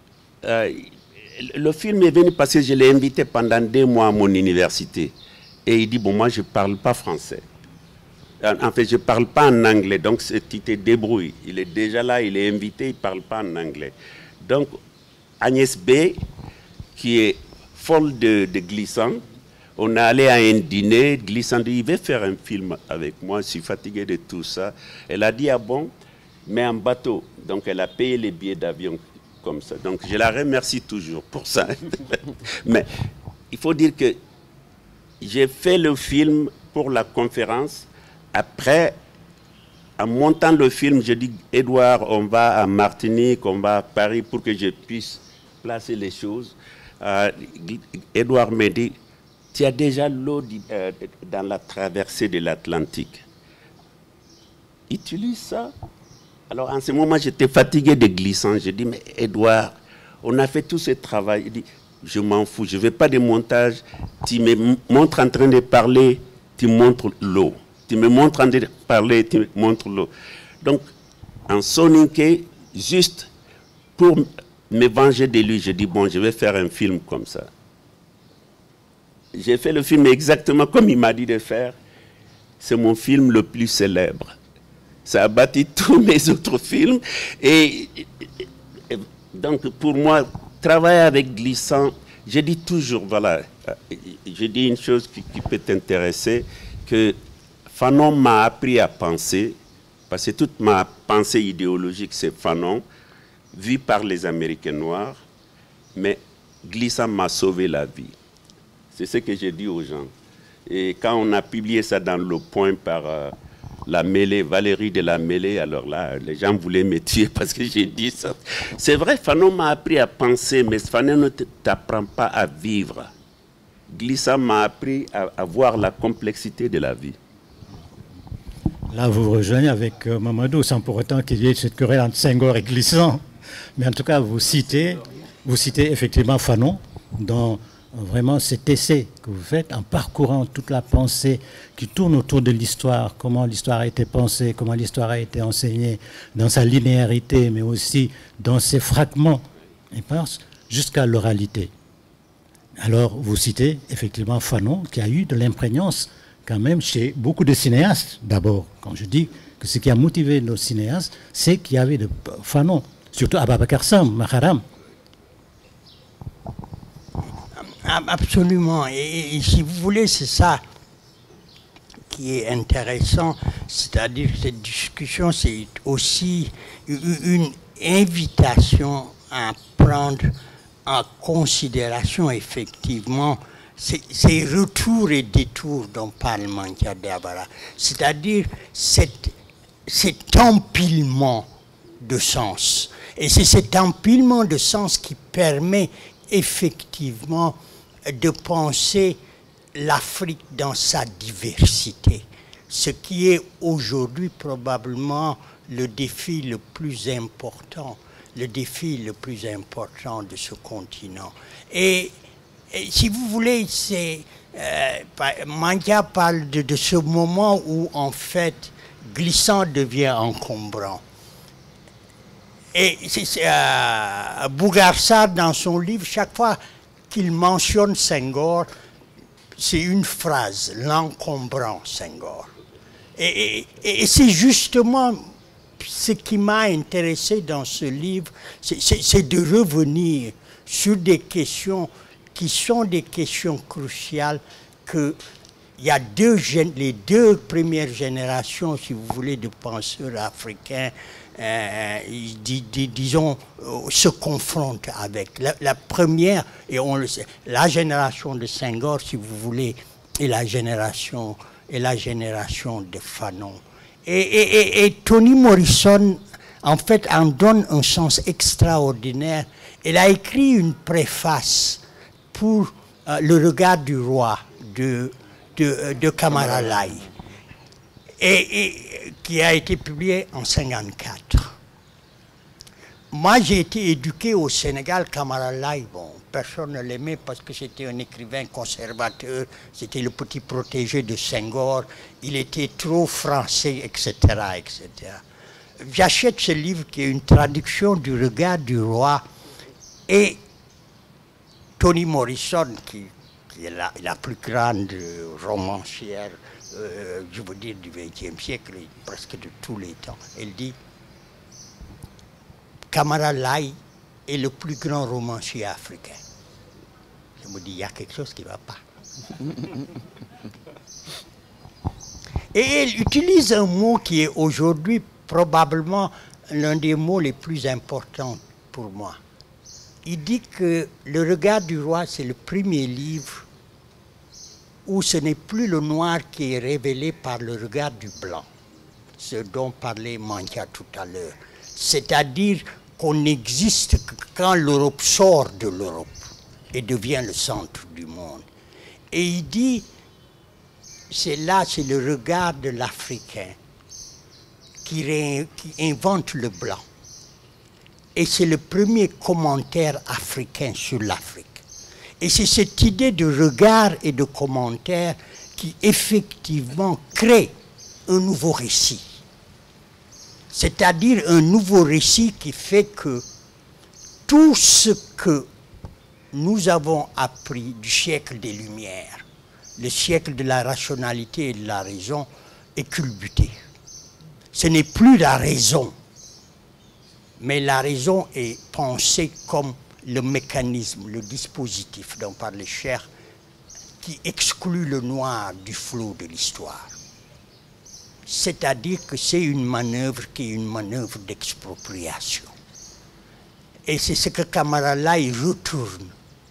le film est venu parce que je l'ai invité pendant 2 mois à mon université. Et il dit, bon, moi, je ne parle pas français. En fait, je ne parle pas en anglais, donc tu te débrouilles. Il est déjà là, il est invité, il ne parle pas en anglais. Donc, Agnès B., qui est folle de Glissant, on est allé à un dîner, Glissant dit, il veut faire un film avec moi, je suis fatigué de tout ça. Elle a dit, ah bon, mais en bateau. Donc, elle a payé les billets d'avion comme ça. Donc, je la remercie toujours pour ça. Mais il faut dire que j'ai fait le film pour la conférence. Après, en montant le film, je dis, Edouard, on va à Martinique, on va à Paris pour que je puisse placer les choses. Edouard m'a dit, tu as déjà l'eau dans la traversée de l'Atlantique. Utilise ça. Alors, en ce moment, j'étais fatigué de Glissant. Je dis, mais Edouard, on a fait tout ce travail. Il dit, je m'en fous, je ne veux pas de montage. Tu me montres en train de parler, tu montres l'eau. Tu me montres en train de parler, tu me montres l'eau. Donc, en soninké, juste pour me venger de lui, je dis, bon, je vais faire un film comme ça. J'ai fait le film exactement comme il m'a dit de faire. C'est mon film le plus célèbre. Ça a bâti tous mes autres films. Et donc, pour moi, travailler avec Glissant, je dis toujours, voilà, je dis une chose qui peut t'intéresser, que Fanon m'a appris à penser, parce que toute ma pensée idéologique, c'est Fanon, vu par les Américains noirs, mais Glissant m'a sauvé la vie. C'est ce que j'ai dit aux gens. Et quand on a publié ça dans Le Point par la Mêlée, Valérie de la Mêlée, alors là, les gens voulaient me tuer parce que j'ai dit ça. C'est vrai, Fanon m'a appris à penser, mais Fanon ne t'apprend pas à vivre. Glissant m'a appris à voir la complexité de la vie. Là, vous rejoignez avec Mamadou, sans pour autant qu'il y ait cette querelle entre Senghor et Glissant. Mais en tout cas, vous citez effectivement Fanon, dans vraiment cet essai que vous faites, en parcourant toute la pensée qui tourne autour de l'histoire, comment l'histoire a été pensée, comment l'histoire a été enseignée, dans sa linéarité, mais aussi dans ses fragments éparses, jusqu'à l'oralité. Alors, vous citez effectivement Fanon, qui a eu de l'imprégnance quand même chez beaucoup de cinéastes. D'abord, quand je dis que ce qui a motivé nos cinéastes, c'est qu'il y avait de Fanon, surtout Ababakar Sam, Maharam. Absolument. Et si vous voulez, c'est ça qui est intéressant. C'est-à-dire que cette discussion, c'est aussi une invitation à prendre en considération effectivement ces retours et détours dont parle Mankia Diabara. C'est-à-dire cet empilement de sens. Et c'est cet empilement de sens qui permet effectivement de penser l'Afrique dans sa diversité, ce qui est aujourd'hui probablement le défi le plus important de ce continent. Et si vous voulez, Mankia parle de ce moment où en fait Glissant devient encombrant. Et Bougarsar, dans son livre, chaque fois qu'il mentionne Senghor, c'est une phrase, l'encombrant Senghor. Et c'est justement ce qui m'a intéressé dans ce livre, c'est de revenir sur des questions qui sont des questions cruciales que il y a les deux premières générations, si vous voulez, de penseurs africains, disons, se confrontent avec. La première, et on le sait, la génération de Senghor, si vous voulez, et la génération de Fanon. Et Toni Morrison, en fait, en donne un sens extraordinaire. Elle a écrit une préface pour Le regard du roi de Kamara Lai, et qui a été publié en 1954. Moi, j'ai été éduqué au Sénégal. Kamara Lai, bon, personne ne l'aimait parce que c'était un écrivain conservateur, c'était le petit protégé de Senghor, il était trop français, etc., etc. J'achète ce livre qui est une traduction du regard du roi, et Toni Morrison, qui est la plus grande romancière, je veux dire, du XXe siècle, presque de tous les temps, elle dit Kamara Lai est le plus grand romancier africain. Je me dis, il y a quelque chose qui ne va pas. Et elle utilise un mot qui est aujourd'hui probablement l'un des mots les plus importants pour moi. Il dit que Le regard du roi, c'est le premier livre où ce n'est plus le noir qui est révélé par le regard du blanc, ce dont parlait Mankia tout à l'heure. C'est-à-dire qu'on n'existe que quand l'Europe sort de l'Europe et devient le centre du monde. Et il dit, c'est le regard de l'Africain qui invente le blanc. Et c'est le premier commentaire africain sur l'Afrique. Et c'est cette idée de regard et de commentaire qui effectivement crée un nouveau récit. C'est-à-dire un nouveau récit qui fait que tout ce que nous avons appris du siècle des Lumières, le siècle de la rationalité et de la raison, est culbuté. Ce n'est plus la raison, mais la raison est pensée comme le mécanisme, le dispositif dont parlait Cher, qui exclut le noir du flot de l'histoire. C'est-à-dire que c'est une manœuvre qui est une manœuvre d'expropriation. Et c'est ce que Kamara Lai retourne.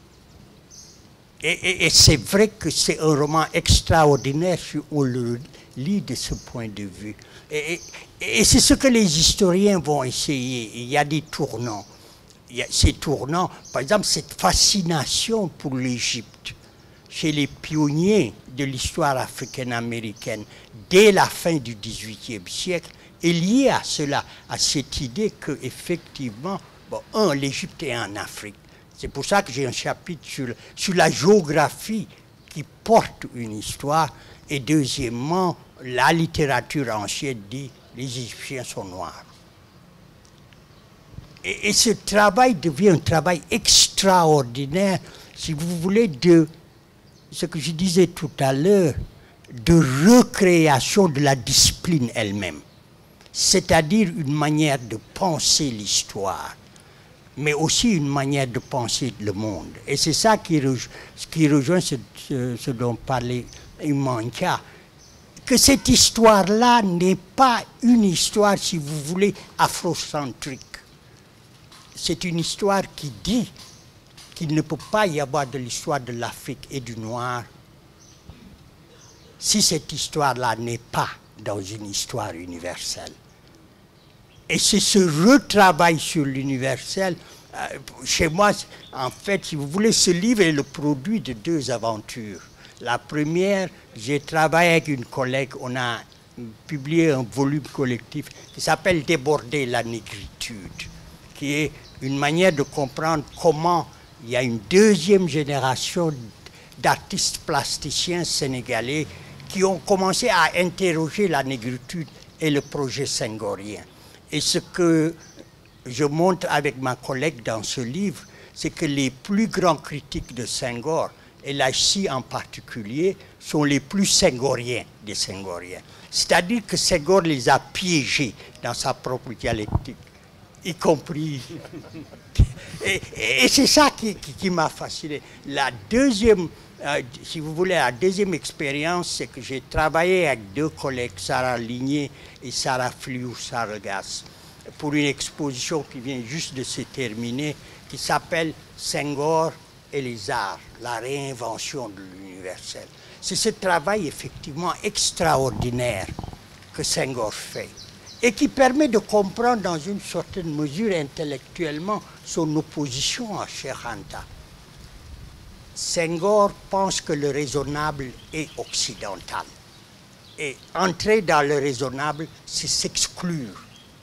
Et c'est vrai que c'est un roman extraordinaire si on le lit de ce point de vue. Et c'est ce que les historiens vont essayer. Il y a des tournants. Il y a ces tournants, par exemple, cette fascination pour l'Égypte chez les pionniers de l'histoire africaine-américaine dès la fin du XVIIIe siècle est liée à cela, à cette idée qu'effectivement, bon, l'Égypte est en Afrique. C'est pour ça que j'ai un chapitre sur la géographie qui porte une histoire, et deuxièmement, la littérature ancienne dit les Égyptiens sont noirs. Et ce travail devient un travail extraordinaire, si vous voulez, de ce que je disais tout à l'heure, de recréation de la discipline elle-même. C'est-à-dire une manière de penser l'histoire, mais aussi une manière de penser le monde. Et c'est ça qui rejoint ce dont parlait Mankia, que cette histoire-là n'est pas une histoire, si vous voulez, afrocentrique. C'est une histoire qui dit qu'il ne peut pas y avoir de l'histoire de l'Afrique et du noir si cette histoire-là n'est pas dans une histoire universelle. Et c'est ce retravail sur l'universel. Chez moi, en fait, si vous voulez, ce livre est le produit de deux aventures. La première, j'ai travaillé avec une collègue, on a publié un volume collectif qui s'appelle « Déborder la négritude », qui est une manière de comprendre comment il y a une deuxième génération d'artistes plasticiens sénégalais qui ont commencé à interroger la négritude et le projet senghorien. Et ce que je montre avec ma collègue dans ce livre, c'est que les plus grands critiques de Senghor, et Lachi en particulier, sont les plus senghoriens des senghoriens. C'est-à-dire que Senghor les a piégés dans sa propre dialectique, y compris... Et c'est ça qui m'a fasciné. La deuxième si vous voulez, la deuxième expérience, c'est que j'ai travaillé avec deux collègues, Sarah Ligné et Sarah Fliou-Sarregas, pour une exposition qui vient juste de se terminer, qui s'appelle Senghor et les arts, la réinvention de l'universel. C'est ce travail effectivement extraordinaire que Senghor fait et qui permet de comprendre dans une certaine mesure intellectuellement son opposition à Cheikh Anta. Senghor pense que le raisonnable est occidental. Et entrer dans le raisonnable, c'est s'exclure.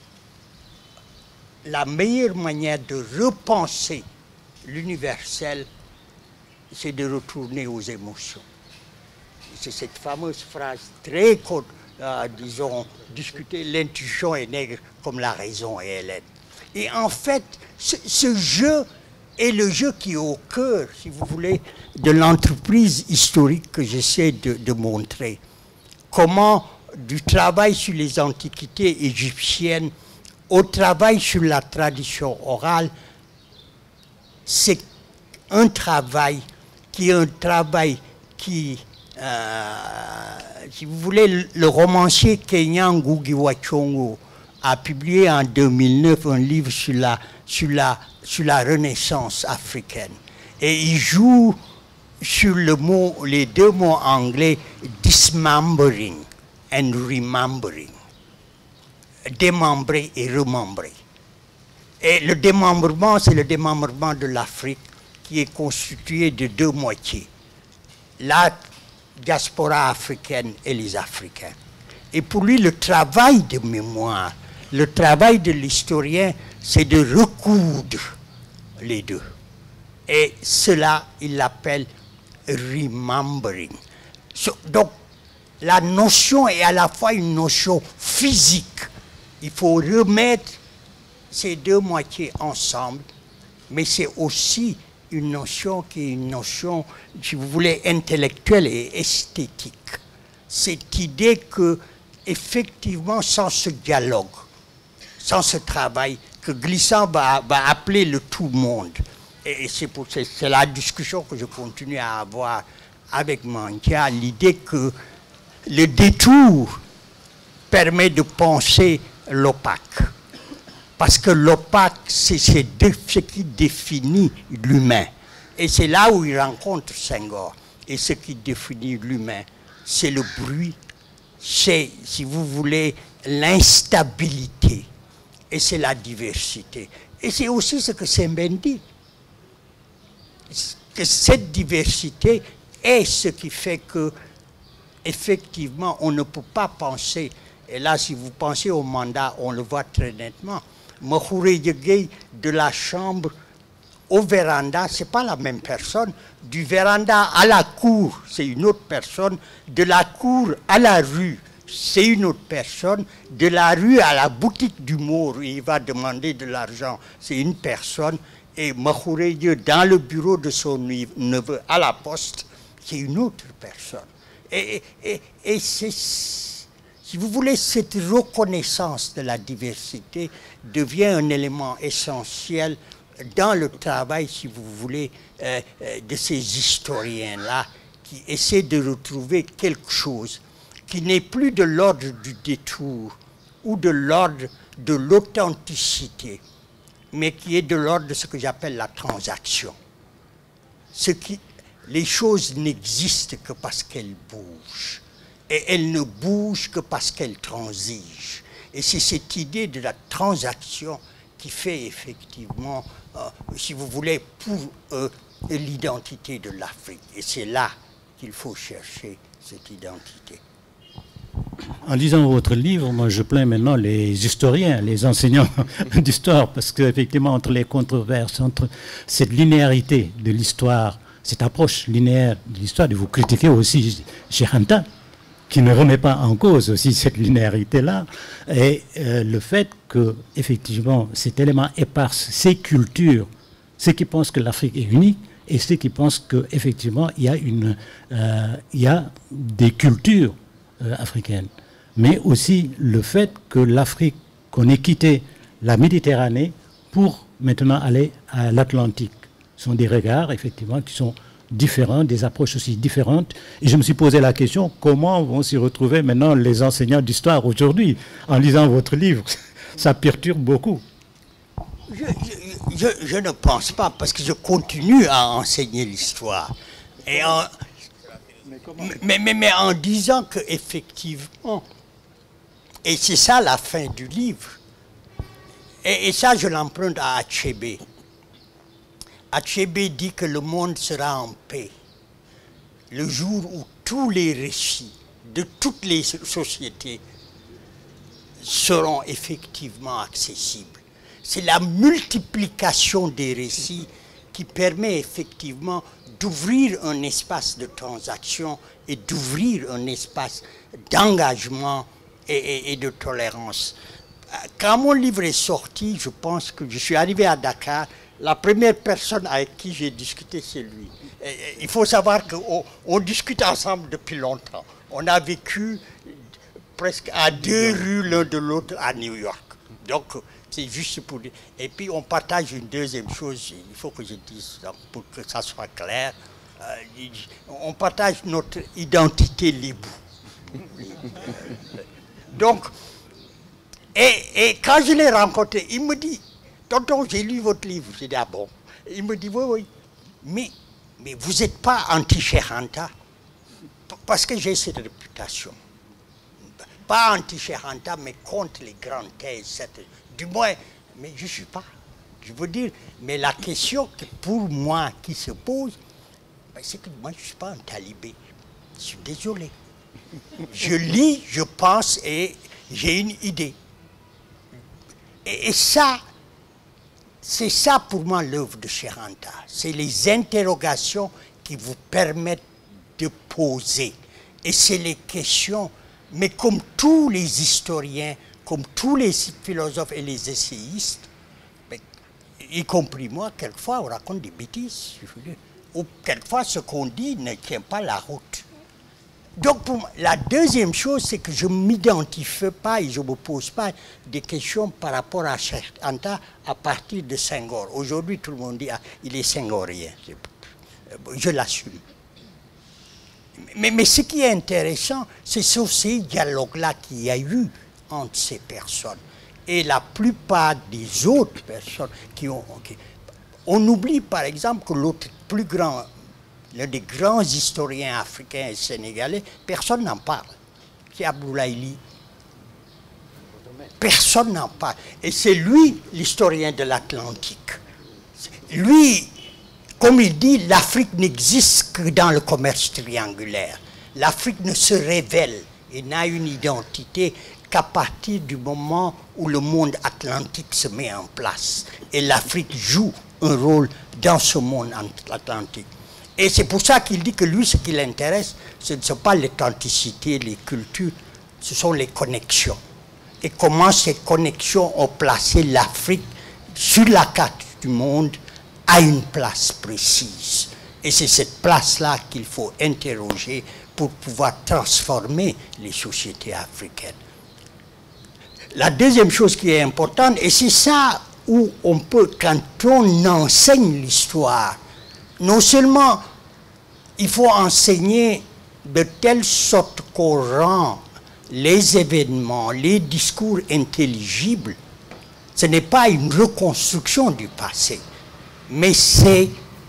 La meilleure manière de repenser l'universel, c'est de retourner aux émotions. C'est cette fameuse phrase très, disons, discutée, l'intuition est nègre comme la raison est hellène. Et en fait, ce jeu est le jeu qui est au cœur, si vous voulez, de l'entreprise historique que j'essaie de montrer. Comment, du travail sur les antiquités égyptiennes au travail sur la tradition orale, c'est un travail qui est un travail qui, si vous voulez, le romancier kenyan Ngugi wa Thiong'o a publié en 2009 un livre sur la Renaissance africaine. Et il joue sur les deux mots anglais « dismembering » and « remembering ». Démembrer et remembrer. Et le démembrement, c'est le démembrement de l'Afrique qui est constitué de deux moitiés. La diaspora africaine et les Africains. Et pour lui, le travail de mémoire, le travail de l'historien, c'est de recoudre les deux. Et cela, il l'appelle remembering. Donc, la notion est à la fois une notion physique. Il faut remettre ces deux moitiés ensemble, mais c'est aussi une notion qui est une notion, si vous voulez, intellectuelle et esthétique. Cette idée que, effectivement, sans ce dialogue, sans ce travail, que Glissant va appeler le tout-monde. Et c'est la discussion que je continue à avoir avec Mankia, l'idée que le détour permet de penser l'opaque. Parce que l'opaque, c'est ce qui définit l'humain. Et c'est là où il rencontre Senghor. Et ce qui définit l'humain, c'est le bruit, c'est, si vous voulez, l'instabilité. Et c'est la diversité. Et c'est aussi ce que Sembène dit. Que cette diversité est ce qui fait que, effectivement, on ne peut pas penser. Et là, si vous pensez au mandat, on le voit très nettement. Mahouré Gueye, de la chambre au véranda, ce n'est pas la même personne. Du véranda à la cour, c'est une autre personne. De la cour à la rue, c'est une autre personne. De la rue à la boutique du Maure, où il va demander de l'argent, c'est une personne. Et Mahouré Gueye, dans le bureau de son neveu à la poste, c'est une autre personne. Et c'est, si vous voulez, cette reconnaissance de la diversité devient un élément essentiel dans le travail, si vous voulez, de ces historiens-là qui essaient de retrouver quelque chose qui n'est plus de l'ordre du détour ou de l'ordre de l'authenticité, mais qui est de l'ordre de ce que j'appelle la transaction. Les choses n'existent que parce qu'elles bougent. Et elles ne bougent que parce qu'elles transigent. Et c'est cette idée de la transaction qui fait effectivement, si vous voulez, pour l'identité de l'Afrique. Et c'est là qu'il faut chercher cette identité. En lisant votre livre, moi je plains maintenant les historiens, les enseignants d'histoire, parce qu'effectivement, entre les controverses, entre cette linéarité de l'histoire, cette approche linéaire de l'histoire, de vous critiquer aussi Cheikh Anta, qui ne remet pas en cause aussi cette linéarité-là, et le fait que, effectivement, cet élément éparse ces cultures, ceux qui pensent que l'Afrique est unique, et ceux qui pensent qu'effectivement, il y a des cultures africaines. Mais aussi le fait que l'Afrique, qu'on ait quitté la Méditerranée pour maintenant aller à l'Atlantique. Ce sont des regards, effectivement, qui sont différents, des approches aussi différentes. Et je me suis posé la question, comment vont s'y retrouver maintenant les enseignants d'histoire aujourd'hui en lisant votre livre? Ça perturbe beaucoup. Je ne pense pas, parce que je continue à enseigner l'histoire. Mais en disant qu'effectivement, et c'est ça la fin du livre, et ça je l'emprunte à Achebe. Achebe dit que le monde sera en paix le jour où tous les récits de toutes les sociétés seront effectivement accessibles. C'est la multiplication des récits qui permet effectivement d'ouvrir un espace de transaction et d'ouvrir un espace d'engagement et de tolérance. Quand mon livre est sorti, je pense que je suis arrivé à Dakar, la première personne avec qui j'ai discuté, c'est lui. Il faut savoir qu'on discute ensemble depuis longtemps. On a vécu presque à 2 rues l'un de l'autre à New York. Donc, c'est juste pour dire. Et puis, on partage une deuxième chose, il faut que je dise, pour que ça soit clair. On partage notre identité libre. Donc, et quand je l'ai rencontré, il me dit, tonton, j'ai lu votre livre. J'ai dit, ah bon? Il me dit, oui, mais vous n'êtes pas anti-Cheikh Anta, parce que j'ai cette réputation. Pas anti-Cheikh Anta, mais contre les grandes thèses. Du moins, mais je ne suis pas. Je veux dire, mais la question que pour moi qui se pose, c'est que moi je ne suis pas un talibé. Je suis désolé. Je lis, je pense et j'ai une idée. Et ça, c'est ça pour moi l'œuvre de Cheikh Anta. C'est les interrogations qui vous permettent de poser. Et c'est les questions, mais comme tous les historiens, comme tous les philosophes et les essayistes, y compris moi, quelquefois on raconte des bêtises. Ou quelquefois ce qu'on dit ne tient pas la route. Donc pour moi, la deuxième chose, c'est que je ne m'identifie pas et je ne me pose pas des questions par rapport à Cheikh Anta à partir de Senghor. Aujourd'hui, tout le monde dit il est senghorien. Je l'assume. Mais ce qui est intéressant, c'est sur ces dialogues-là qu'il y a eu entre ces personnes. Et la plupart des autres personnes on oublie par exemple que l'autre plus grand, l'un des grands historiens africains et sénégalais, personne n'en parle. C'est Abdoulaye. Personne n'en parle. Et c'est lui l'historien de l'Atlantique. Lui, comme il dit, l'Afrique n'existe que dans le commerce triangulaire. L'Afrique ne se révèle et n'a une identité qu'à partir du moment où le monde atlantique se met en place. Et l'Afrique joue un rôle dans ce monde atlantique. Et c'est pour ça qu'il dit que lui, ce qui l'intéresse, ce ne sont pas l'authenticité, les cultures, ce sont les connexions. Et comment ces connexions ont placé l'Afrique sur la carte du monde à une place précise. Et c'est cette place-là qu'il faut interroger pour pouvoir transformer les sociétés africaines. La deuxième chose qui est importante, et c'est ça où on peut, quand on enseigne l'histoire, non seulement il faut enseigner de telle sorte qu'on rend les événements, les discours intelligibles. Ce n'est pas une reconstruction du passé, mais c'est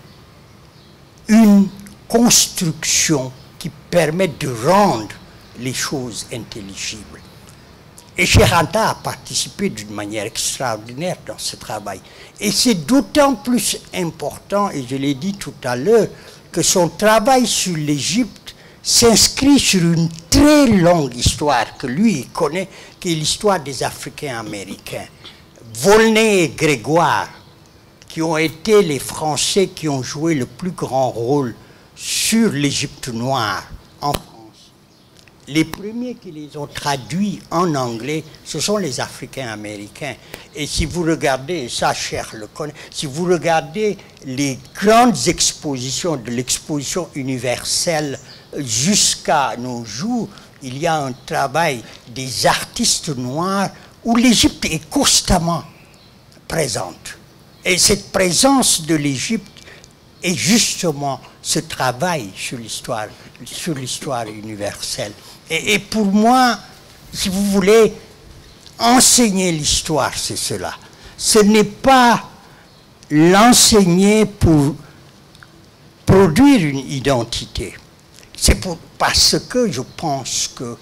une construction qui permet de rendre les choses intelligibles. Et Cheikh Anta a participé d'une manière extraordinaire dans ce travail. Et c'est d'autant plus important, et je l'ai dit tout à l'heure, que son travail sur l'Égypte s'inscrit sur une très longue histoire que lui il connaît, qui est l'histoire des Africains américains. Volney et Grégoire, qui ont été les Français qui ont joué le plus grand rôle sur l'Égypte noire en France. Les premiers qui les ont traduits en anglais, ce sont les Africains américains. Et si vous regardez, et ça Cheikh le connaît, si vous regardez les grandes expositions, de l'exposition universelle jusqu'à nos jours, il y a un travail des artistes noirs où l'Égypte est constamment présente. Et cette présence de l'Égypte est justement ce travail sur l'histoire universelle. Et pour moi, si vous voulez, enseigner l'histoire, c'est cela. Ce n'est pas l'enseigner pour produire une identité. C'est parce que je pense que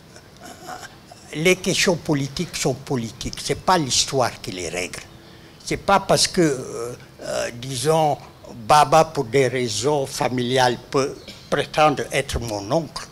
les questions politiques sont politiques. Ce n'est pas l'histoire qui les règle. Ce n'est pas parce que, disons, Baba, pour des raisons familiales, peut prétendre être mon oncle,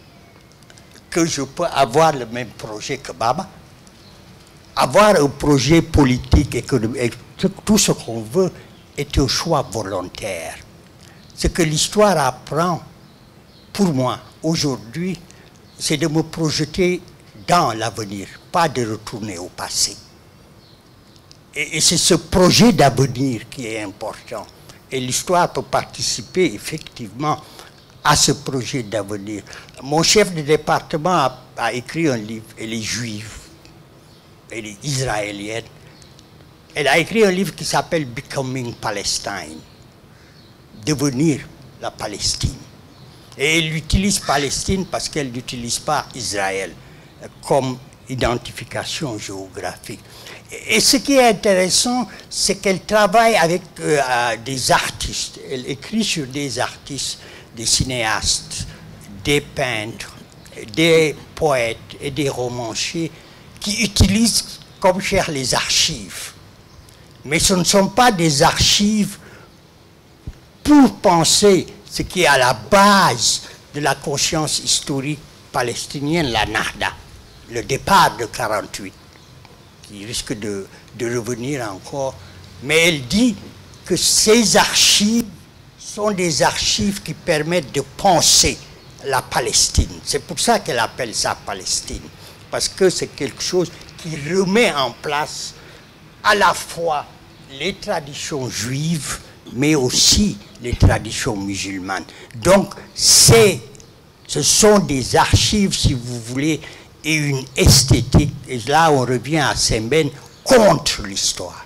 que je peux avoir le même projet que Baba. Avoir un projet politique, économique, tout ce qu'on veut est un choix volontaire. Ce que l'histoire apprend, pour moi, aujourd'hui, c'est de me projeter dans l'avenir, pas de retourner au passé. Et c'est ce projet d'avenir qui est important. Et l'histoire peut participer effectivement à ce projet d'avenir. Mon chef de département a écrit un livre, elle est juive, elle est israélienne. Elle a écrit un livre qui s'appelle Becoming Palestine, devenir la Palestine. Et elle utilise Palestine parce qu'elle n'utilise pas Israël comme identification géographique. Et ce qui est intéressant, c'est qu'elle travaille avec des artistes. Elle écrit sur des artistes, des cinéastes, des peintres, des poètes et des romanciers qui utilisent comme cher les archives. Mais ce ne sont pas des archives pour penser ce qui est à la base de la conscience historique palestinienne, la Nahda, le départ de 1948, qui risque de revenir encore. Mais elle dit que ces archives sont des archives qui permettent de penser la Palestine. C'est pour ça qu'elle appelle ça Palestine, parce que c'est quelque chose qui remet en place à la fois les traditions juives, mais aussi les traditions musulmanes. Donc, ce sont des archives, si vous voulez, et une esthétique, et là on revient à Sembène, contre l'histoire.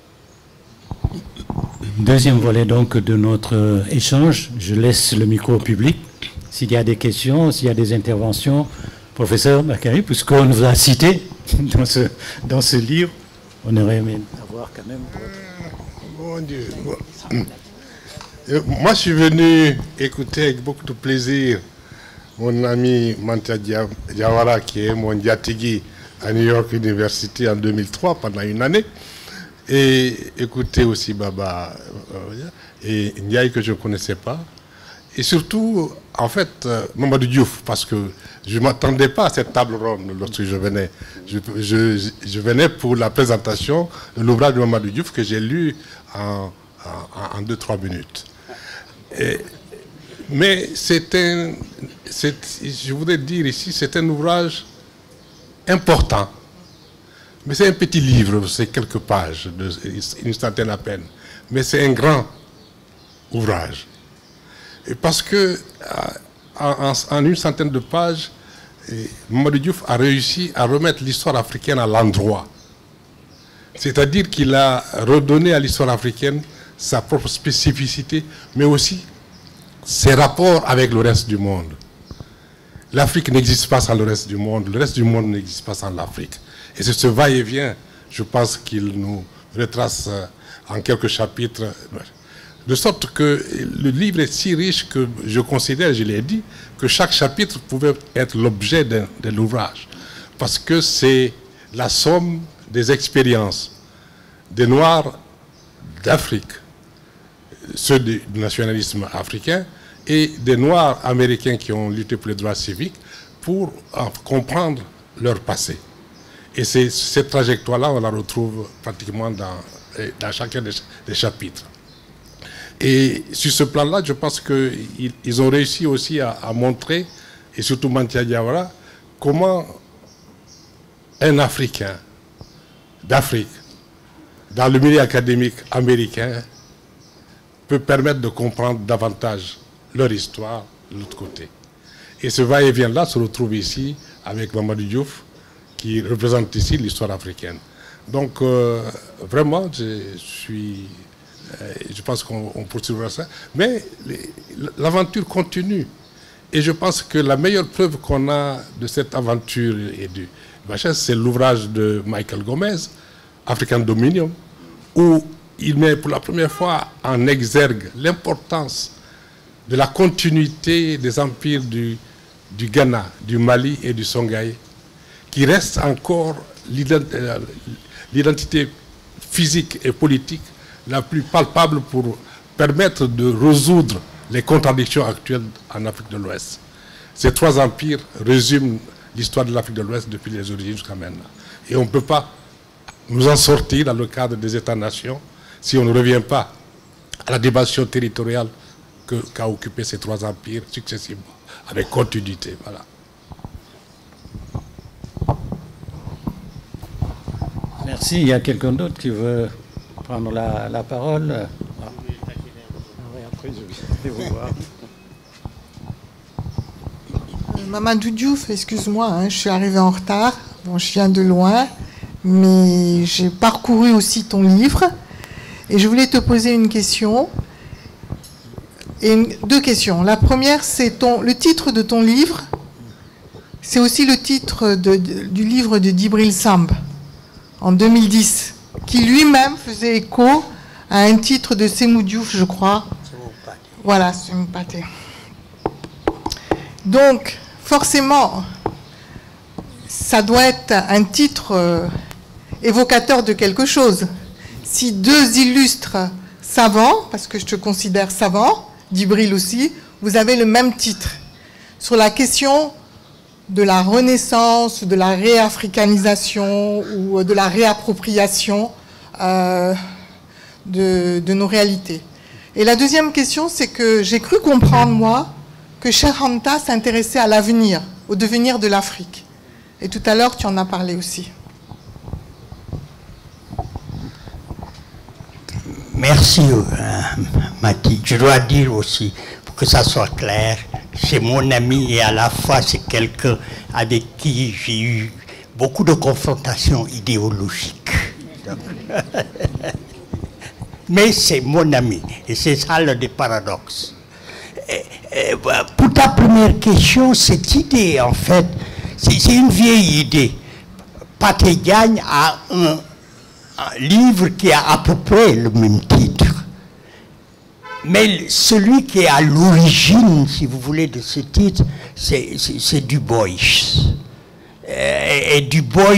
Deuxième volet donc de notre échange, je laisse le micro au public. S'il y a des questions, s'il y a des interventions, professeur Bakary, puisqu'on vous a cité dans ce livre, on aurait aimé avoir quand même Mon Dieu. Moi, je suis venu écouter avec beaucoup de plaisir mon ami Mantia Diawara, qui est mon Diatigui à New York University en 2003 pendant une année, et écouter aussi Baba et Ndiaye que je ne connaissais pas, et surtout, en fait, Mamadou Diouf, parce que je ne m'attendais pas à cette table ronde lorsque je venais. Je venais pour la présentation de l'ouvrage de Mamadou Diouf que j'ai lu en 2-3 minutes. Mais je voudrais dire ici, c'est un ouvrage important. Mais c'est un petit livre, c'est quelques pages, une centaine à peine. Mais c'est un grand ouvrage. Et parce que en une centaine de pages, Mamadou Diouf a réussi à remettre l'histoire africaine à l'endroit. C'est-à-dire qu'il a redonné à l'histoire africaine sa propre spécificité, mais aussi ses rapports avec le reste du monde. L'Afrique n'existe pas sans le reste du monde n'existe pas sans l'Afrique. Et c'est ce va-et-vient, je pense qu'il nous retrace en quelques chapitres. De sorte que le livre est si riche que je considère, je l'ai dit, que chaque chapitre pouvait être l'objet de l'ouvrage. Parce que c'est la somme des expériences des Noirs d'Afrique, ceux du nationalisme africain, et des Noirs américains qui ont lutté pour les droits civiques, pour comprendre leur passé. Et c'est cette trajectoire-là, on la retrouve pratiquement dans chacun des chapitres. Et sur ce plan-là, je pense qu'ils ont réussi aussi à montrer, et surtout Mantia Diawara, comment un Africain d'Afrique, dans le milieu académique américain, peut permettre de comprendre davantage leur histoire de l'autre côté. Et ce va-et-vient-là se retrouve ici avec Mamadou Diouf, qui représente ici l'histoire africaine. Donc, vraiment, je suis Je pense qu'on poursuivra ça. Mais l'aventure continue. Et je pense que la meilleure preuve qu'on a de cette aventure et du machin, c'est l'ouvrage de Michael Gomez, African Dominion, où il met pour la première fois en exergue l'importance de la continuité des empires du Ghana, du Mali et du Songhai, qui reste encore l'identité physique et politique la plus palpable pour permettre de résoudre les contradictions actuelles en Afrique de l'Ouest. Ces trois empires résument l'histoire de l'Afrique de l'Ouest depuis les origines jusqu'à maintenant. Et on ne peut pas nous en sortir dans le cadre des États-nations si on ne revient pas à la dimension territoriale qu'a occupé ces trois empires successivement, avec continuité. Voilà. Merci. Il y a quelqu'un d'autre qui veut prendre la parole? Après, je vais vous voir. Mamadou Diouf, excuse-moi, hein, je suis arrivée en retard. Bon, je viens de loin, mais j'ai parcouru aussi ton livre. Et je voulais te poser une question. Deux questions. La première, c'est le titre de ton livre. C'est aussi le titre du livre de Djibril Samb, en 2010, qui lui-même faisait écho à un titre de Sémou Diouf, je crois. Voilà, Sémou Paté. Donc, forcément, ça doit être un titre évocateur de quelque chose. Si deux illustres savants, parce que je te considère savant, Djibril aussi, vous avez le même titre, sur la question de la renaissance, de la réafricanisation ou de la réappropriation de nos réalités. Et la deuxième question, c'est que j'ai cru comprendre, moi, que Cheikh Anta s'intéressait à l'avenir, au devenir de l'Afrique. Et tout à l'heure, tu en as parlé aussi. Merci, Mathilde. Je dois dire aussi, pour que ça soit clair, c'est mon ami et à la fois c'est quelqu'un avec qui j'ai eu beaucoup de confrontations idéologiques. Mais c'est mon ami, et c'est ça le paradoxe. Pour ta première question, cette idée, en fait, c'est une vieille idée. Pathé Diagne a un livre qui a à peu près le même titre. Mais celui qui est à l'origine, si vous voulez, de ce titre, c'est Du Bois. Et Du Bois,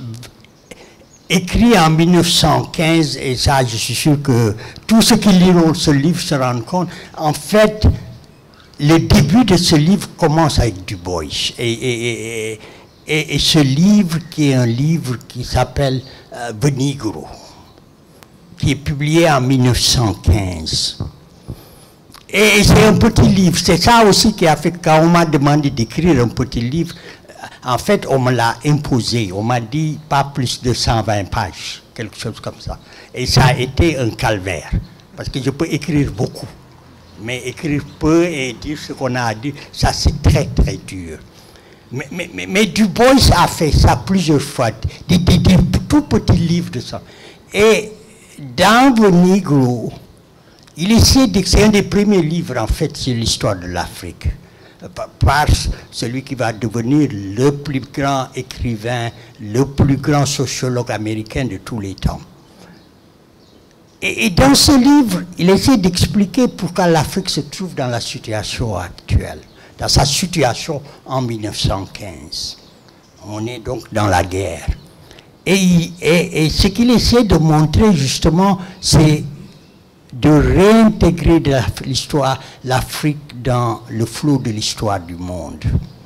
écrit en 1915, et ça, je suis sûr que tous ceux qui liront ce livre se rendent compte, en fait, le début de ce livre commence avec Du Bois. Et ce livre, qui est un livre qui s'appelle Benigro, qui est publié en 1915. Et c'est un petit livre. C'est ça aussi qui a fait, quand on m'a demandé d'écrire un petit livre, en fait, on me l'a imposé. On m'a dit pas plus de 120 pages, quelque chose comme ça. Et ça a été un calvaire. Parce que je peux écrire beaucoup. Mais écrire peu et dire ce qu'on a à dire, ça c'est très très dur. Mais Du Bois a fait ça plusieurs fois, des tout petits livres de ça. Et dans Benigro, il essaie de... C'est un des premiers livres, en fait, sur l'histoire de l'Afrique. Par celui qui va devenir le plus grand écrivain, le plus grand sociologue américain de tous les temps. Et dans ce livre, il essaie d'expliquer pourquoi l'Afrique se trouve dans la situation actuelle, dans sa situation en 1915. On est donc dans la guerre. Et ce qu'il essaie de montrer, justement, c'est de réintégrer l'Afrique dans le flot de l'histoire du monde.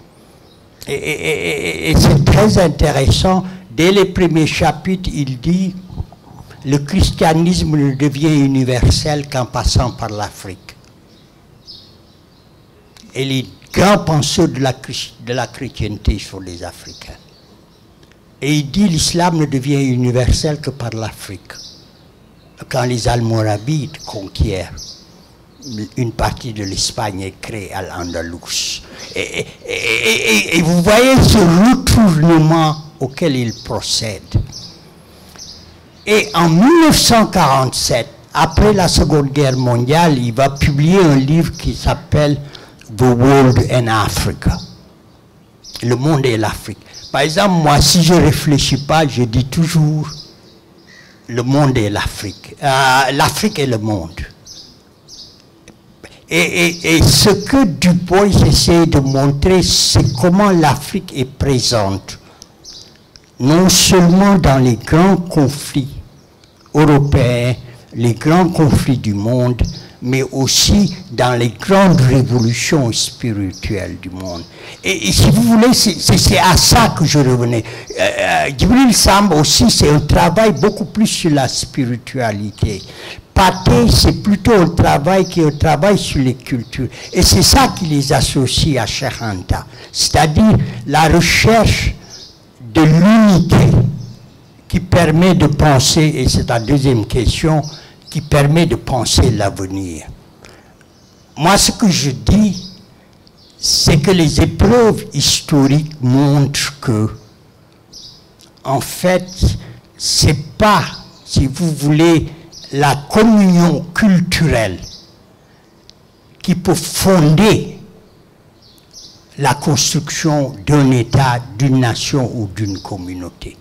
Et c'est très intéressant. Dès les premiers chapitres, il dit « Le christianisme ne devient universel qu'en passant par l'Afrique. » Et les grands penseurs de la chrétienté sont les Africains. Et il dit « L'islam ne devient universel que par l'Afrique. » Quand les Almoravides conquièrent une partie de l'Espagne et créent Al-Andalus. Et vous voyez ce retournement auquel il procède. Et en 1947, après la Seconde Guerre mondiale, il va publier un livre qui s'appelle The World and Africa. Le monde et l'Afrique. Par exemple, moi, si je ne réfléchis pas, je dis toujours le monde et l'Afrique. L'Afrique et le monde. Et ce que Du Bois essaie de montrer, c'est comment l'Afrique est présente, non seulement dans les grands conflits européens, les grands conflits du monde, mais aussi dans les grandes révolutions spirituelles du monde. Et si vous voulez, c'est à ça que je revenais. Djibril Samb aussi, c'est un travail beaucoup plus sur la spiritualité. Pathé, c'est plutôt un travail qui est un travail sur les cultures. Et c'est ça qui les associe à Cheikh Anta. C'est-à-dire la recherche de l'unité qui permet de penser, et c'est la deuxième question, qui permet de penser l'avenir. Moi, ce que je dis, c'est que les épreuves historiques montrent que, en fait, c'est pas, si vous voulez, la communion culturelle qui peut fonder la construction d'un État, d'une nation ou d'une communauté.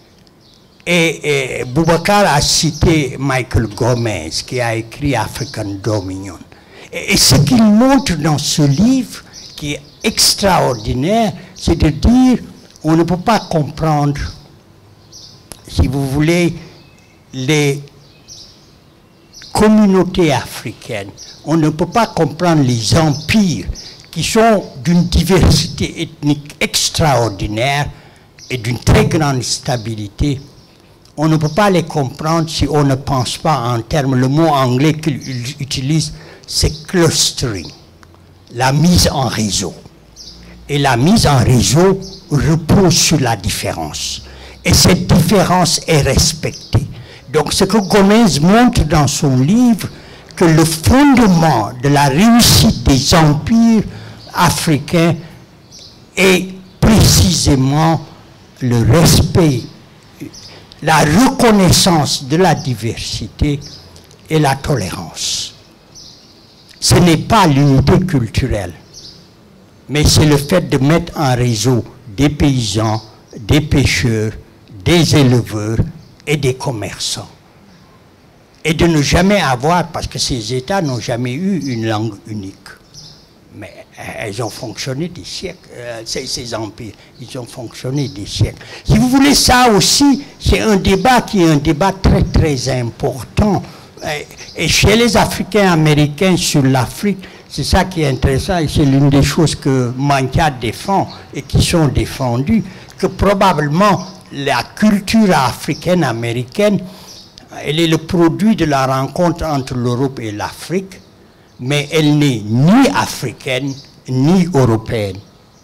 Et Boubacar a cité Michael Gomez, qui a écrit African Dominion. Et ce qu'il montre dans ce livre, qui est extraordinaire, c'est de dire, on ne peut pas comprendre, si vous voulez, les communautés africaines. On ne peut pas comprendre les empires qui sont d'une diversité ethnique extraordinaire et d'une très grande stabilité. On ne peut pas les comprendre si on ne pense pas en termes, le mot anglais qu'il utilise, c'est clustering, la mise en réseau. Et la mise en réseau repose sur la différence. Et cette différence est respectée. Donc ce que Gomez montre dans son livre, que le fondement de la réussite des empires africains est précisément le respect, la reconnaissance de la diversité et la tolérance. Ce n'est pas l'unité culturelle, mais c'est le fait de mettre en réseau des paysans, des pêcheurs, des éleveurs et des commerçants. Et de ne jamais avoir, parce que ces États n'ont jamais eu une langue unique. Mais elles ont fonctionné des siècles, ces empires, ils ont fonctionné des siècles. Si vous voulez, ça aussi, c'est un débat qui est un débat très très important. Et chez les Africains américains sur l'Afrique, c'est ça qui est intéressant, et c'est l'une des choses que Mankia défend et qui sont défendues, que probablement la culture africaine américaine, elle est le produit de la rencontre entre l'Europe et l'Afrique, mais elle n'est ni africaine ni européenne.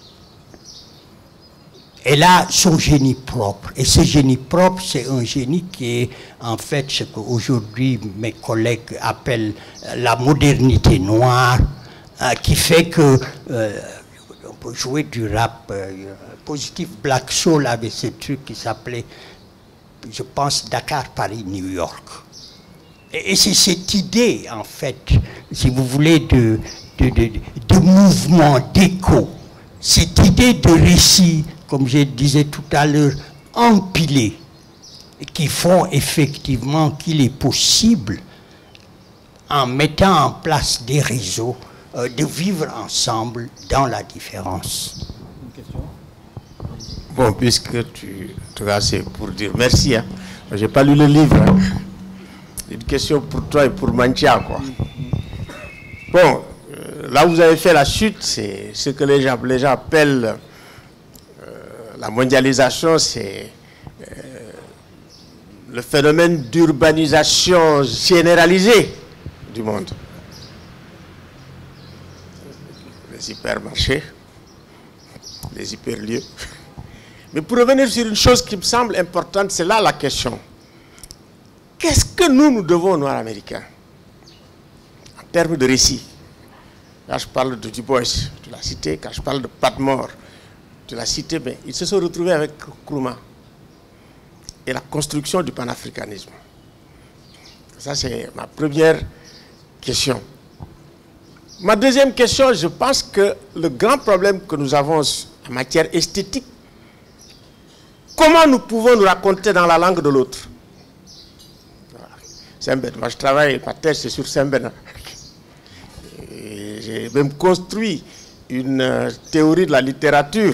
Elle a son génie propre. Et ce génie propre, c'est un génie qui est en fait ce qu'aujourd'hui mes collègues appellent la modernité noire, qui fait que on peut jouer du rap. Positif Black Soul avait ce truc qui s'appelait, je pense, Dakar, Paris, New York. Et c'est cette idée, en fait, si vous voulez, de mouvement, d'écho, cette idée de récit, comme je disais tout à l'heure, empilés, qui font effectivement qu'il est possible, en mettant en place des réseaux, de vivre ensemble dans la différence. Une question ? Bon, puisque tu... En tout cas, c'est pour dire merci. Hein. Je n'ai pas lu le livre. Hein. Une question pour toi et pour Mantia, quoi. Bon, là où vous avez fait la chute, c'est ce que les gens appellent la mondialisation, c'est le phénomène d'urbanisation généralisée du monde. Les hypermarchés, les hyperlieux. Mais pour revenir sur une chose qui me semble importante, c'est là la question. Qu'est-ce que nous devons, aux Noirs américains, en termes de récit? Là, je parle de Du Bois, tu l'as cité. Quand je parle de Patmore, tu l'as cité, mais ils se sont retrouvés avec Nkrumah et la construction du panafricanisme. Ça, c'est ma première question. Ma deuxième question, je pense que le grand problème que nous avons en matière esthétique, comment nous pouvons nous raconter dans la langue de l'autre? Semben, moi je travaille, ma thèse c'est sur Semben. J'ai même construit une théorie de la littérature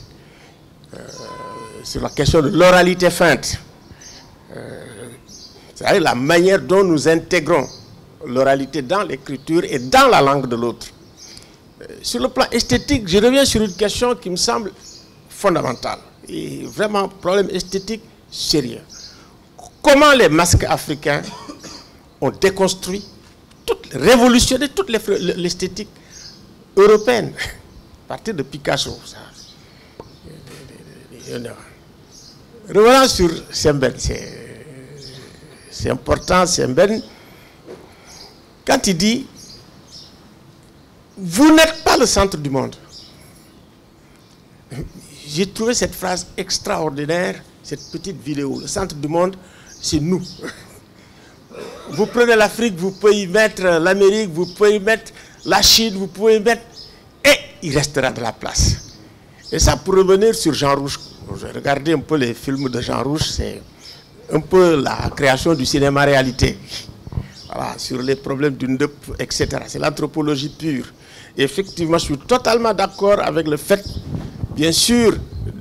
sur la question de l'oralité feinte. C'est-à-dire la manière dont nous intégrons l'oralité dans l'écriture et dans la langue de l'autre. Sur le plan esthétique, je reviens sur une question qui me semble fondamentale et vraiment problème esthétique sérieux. Comment les masques africains ont déconstruit, révolutionné toute l'esthétique européenne, à partir de Picasso. Revenons sur Semben, c'est important, Semben, quand il dit « Vous n'êtes pas le centre du monde ». J'ai trouvé cette phrase extraordinaire, cette petite vidéo. Le centre du monde, c'est nous. Vous prenez l'Afrique, vous pouvez y mettre l'Amérique, vous pouvez y mettre la Chine, vous pouvez y mettre... Et il restera de la place. Et ça, pour revenir sur Jean Rouch, j'ai regardé un peu les films de Jean Rouch, c'est un peu la création du cinéma réalité. Voilà, sur les problèmes d'une etc. C'est l'anthropologie pure. Et effectivement, je suis totalement d'accord avec le fait, bien sûr,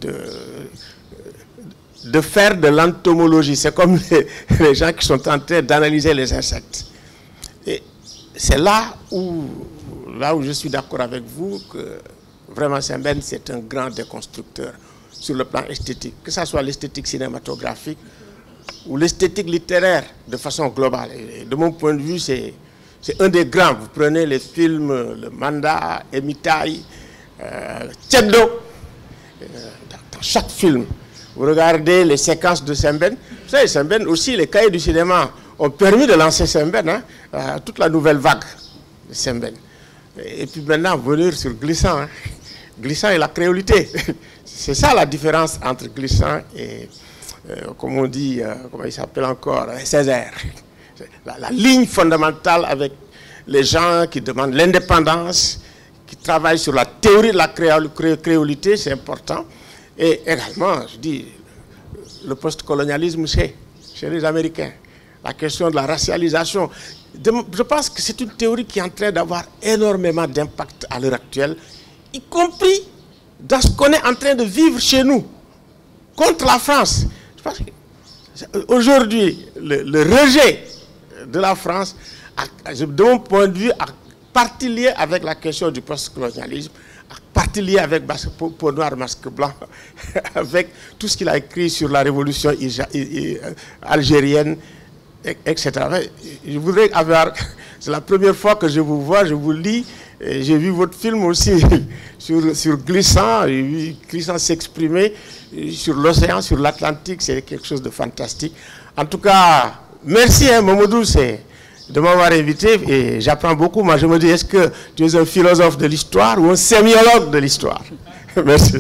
de faire de l'entomologie. C'est comme les gens qui sont en train d'analyser les insectes. Et c'est là où je suis d'accord avec vous que vraiment Semben, c'est un grand déconstructeur sur le plan esthétique, que ce soit l'esthétique cinématographique ou l'esthétique littéraire de façon globale. Et de mon point de vue, c'est un des grands. Vous prenez les films, le Manda, Emitai, Tchendo, dans chaque film, vous regardez les séquences de Semben. Vous savez, Semben aussi, les cahiers du cinéma ont permis de lancer Semben, toute la nouvelle vague de Semben. Et puis maintenant, venir sur Glissant. Glissant et la créolité. C'est ça la différence entre Glissant et, comme on dit, comment il s'appelle encore, Césaire. La ligne fondamentale avec les gens qui demandent l'indépendance, qui travaillent sur la théorie de la créolité, c'est important. Et également, je dis, le postcolonialisme chez les Américains. La question de la racialisation. Je pense que c'est une théorie qui est en train d'avoir énormément d'impact à l'heure actuelle, y compris dans ce qu'on est en train de vivre chez nous, contre la France. Je pense qu'aujourd'hui, le rejet de la France, de mon point de vue, a partie liée avec la question du postcolonialisme, a partie liée avec Peau noire, masque blanc, avec tout ce qu'il a écrit sur la révolution algérienne, etc. Je voudrais avoir... C'est la première fois que je vous vois, je vous lis. J'ai vu votre film aussi sur Glissant. J'ai vu Glissant s'exprimer sur l'océan, sur l'Atlantique. C'est quelque chose de fantastique. En tout cas, merci Mamadou de m'avoir invité. Et j'apprends beaucoup. Moi, je me dis, est-ce que tu es un philosophe de l'histoire ou un sémiologue de l'histoire? Merci.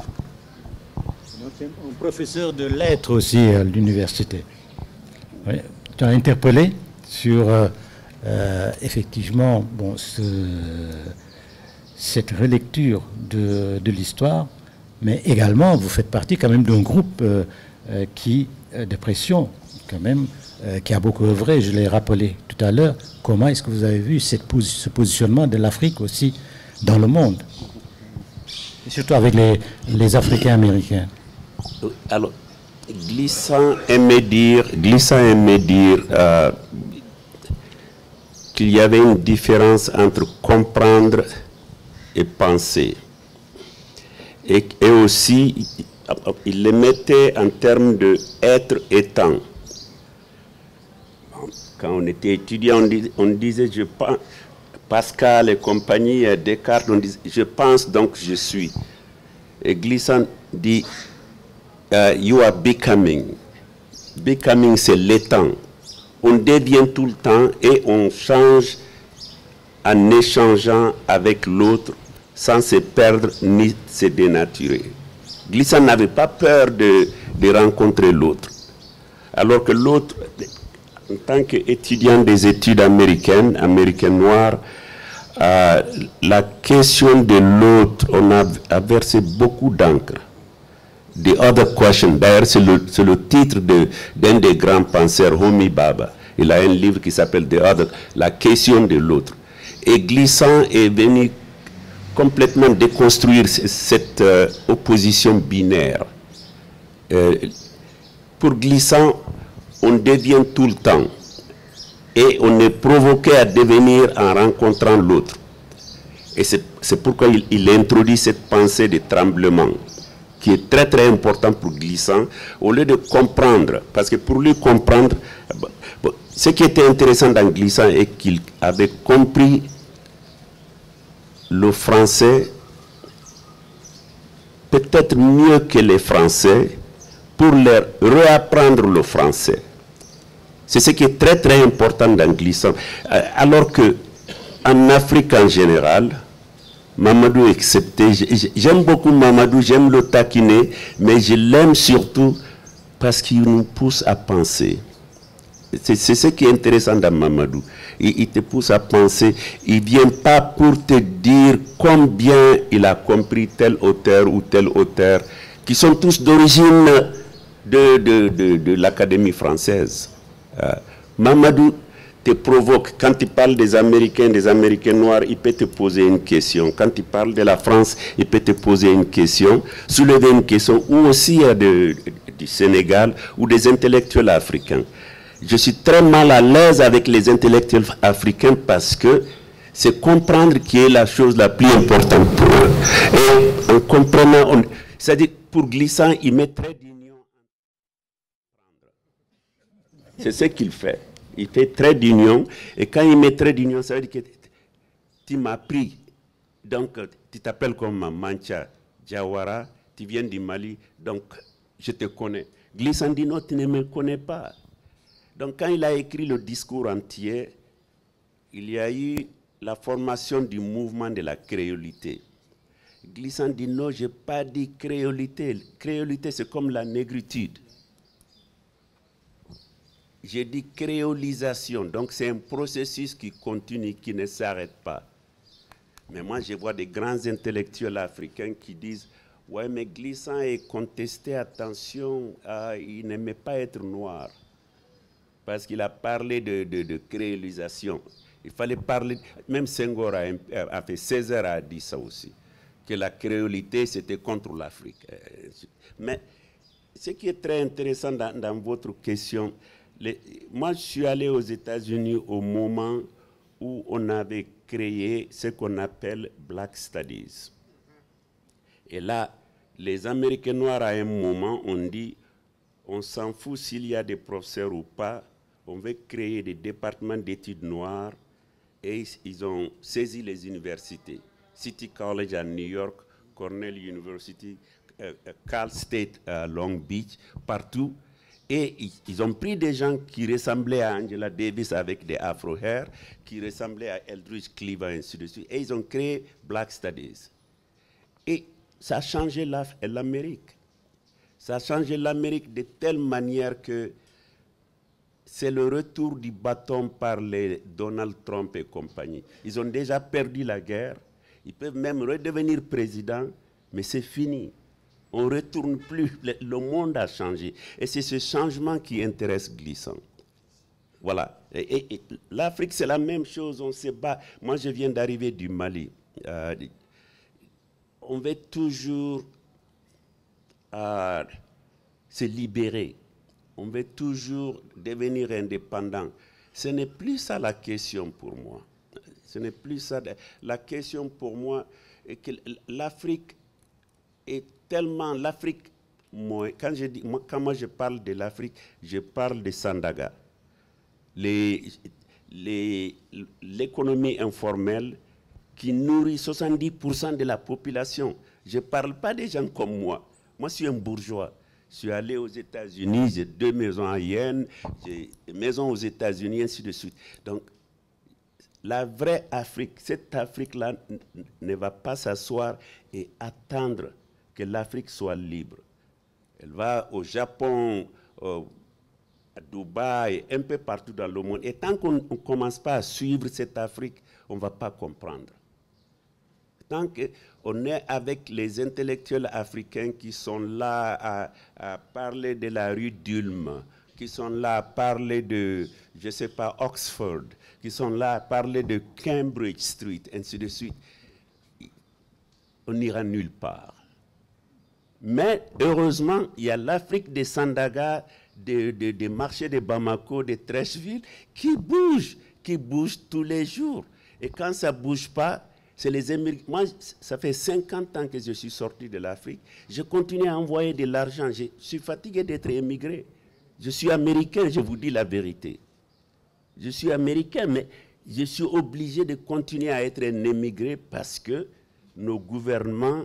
Un professeur de lettres aussi à l'université. Oui. Tu as interpellé sur effectivement cette relecture de l'histoire, mais également vous faites partie quand même d'un groupe de pression quand même, qui a beaucoup œuvré, je l'ai rappelé tout à l'heure. Comment est-ce que vous avez vu ce positionnement de l'Afrique aussi dans le monde, et surtout avec les Africains américains? Alors, Glissant aimait dire qu'il y avait une différence entre comprendre et penser. Et aussi, il le mettait en termes de être étant. Quand on était étudiant, on disait, je pense, Pascal et compagnie, Descartes, on disait, je pense donc je suis. Et Glissant dit, you are becoming. Becoming, c'est l'étant. On devient tout le temps et on change en échangeant avec l'autre sans se perdre ni se dénaturer. Glissant n'avait pas peur de rencontrer l'autre. Alors que l'autre, en tant qu'étudiant des études américaines noires, la question de l'autre, on a versé beaucoup d'encre. The Other Question, d'ailleurs c'est le titre d'un des grands penseurs, Homi Bhabha. Il a un livre qui s'appelle La question de l'autre. Et Glissant est venu complètement déconstruire cette opposition binaire. Pour Glissant, on devient tout le temps. Et on est provoqué à devenir en rencontrant l'autre. Et c'est pourquoi il introduit cette pensée de tremblement, qui est très très important pour Glissant, au lieu de comprendre. Parce que pour lui comprendre, ce qui était intéressant dans Glissant est qu'il avait compris le français peut-être mieux que les Français pour leur réapprendre le français. C'est ce qui est très très important dans Glissant. Alors que en Afrique en général, Mamadou excepté, j'aime beaucoup Mamadou, j'aime le taquiner, mais je l'aime surtout parce qu'il nous pousse à penser. C'est ce qui est intéressant dans Mamadou. Il te pousse à penser. Il ne vient pas pour te dire combien il a compris tel auteur ou tel auteur, qui sont tous d'origine de l'Académie française. Mamadou te provoque. Quand il parle des Américains noirs, il peut te poser une question. Quand il parle de la France, il peut te poser une question, soulever une question, ou aussi du Sénégal, ou des intellectuels africains. Je suis très mal à l'aise avec les intellectuels africains parce que c'est comprendre qui est la chose la plus importante pour eux. Et en comprenant, c'est-à-dire pour Glissant, il met trait d'union. C'est ce qu'il fait. Il fait trait d'union. Et quand il met trait d'union, ça veut dire que tu m'as pris. Donc, tu t'appelles comme Mancha Diawara, tu viens du Mali, donc je te connais. Glissant dit non, tu ne me connais pas. Donc quand il a écrit le discours entier, il y a eu la formation du mouvement de la créolité. Glissant dit non, je n'ai pas dit créolité. Créolité, c'est comme la négritude. J'ai dit créolisation, donc c'est un processus qui continue, qui ne s'arrête pas. Mais moi, je vois des grands intellectuels africains qui disent « Ouais, mais Glissant est contesté, attention, il n'aimait pas être noir. » Parce qu'il a parlé de créolisation. Il fallait parler, même Senghor a fait, Césaire a dit ça aussi, que la créolité c'était contre l'Afrique. Mais ce qui est très intéressant dans votre question, moi je suis allé aux États-Unis au moment où on avait créé ce qu'on appelle Black Studies. Et là, les Américains noirs à un moment ont dit, on s'en fout s'il y a des professeurs ou pas, on veut créer des départements d'études noires et ils ont saisi les universités. City College à New York, Cornell University, Cal State à Long Beach, partout. Et ils ont pris des gens qui ressemblaient à Angela Davis avec des afro-hair, qui ressemblaient à Eldridge Cleaver, ainsi de suite. Et ils ont créé Black Studies. Et ça a changé l'Amérique. Ça a changé l'Amérique de telle manière que c'est le retour du bâton par les Donald Trump et compagnie. Ils ont déjà perdu la guerre. Ils peuvent même redevenir présidents, mais c'est fini. On ne retourne plus. Le monde a changé. Et c'est ce changement qui intéresse Glissant. Voilà. Et l'Afrique, c'est la même chose. On se bat. Moi, je viens d'arriver du Mali. On veut toujours se libérer. On veut toujours devenir indépendant. Ce n'est plus ça la question pour moi. Ce n'est plus ça. La question pour moi est que l'Afrique est tellement... L'Afrique, quand moi je parle de l'Afrique, je parle de Sandaga. L'économie informelle qui nourrit 70% de la population. Je ne parle pas des gens comme moi. Moi, je suis un bourgeois. Je suis allé aux États-Unis, j'ai 2 maisons à Yen, j'ai des maisons aux États-Unis, ainsi de suite. Donc, la vraie Afrique, cette Afrique-là ne va pas s'asseoir et attendre que l'Afrique soit libre. Elle va au Japon, à Dubaï, un peu partout dans le monde. Et tant qu'on ne commence pas à suivre cette Afrique, on ne va pas comprendre. Tant qu'on est avec les intellectuels africains qui sont là à parler de la rue d'Ulm, qui sont là à parler de, je ne sais pas, Oxford, qui sont là à parler de Cambridge Street, ainsi de suite, on n'ira nulle part. Mais heureusement, il y a l'Afrique des Sandaga, des marchés de Bamako, de Treichville, qui bougent tous les jours. Et quand ça ne bouge pas, c'est les Américains. Moi, ça fait 50 ans que je suis sorti de l'Afrique. Je continue à envoyer de l'argent. Je suis fatigué d'être émigré. Je suis américain, je vous dis la vérité. Je suis américain, mais je suis obligé de continuer à être un émigré parce que nos gouvernements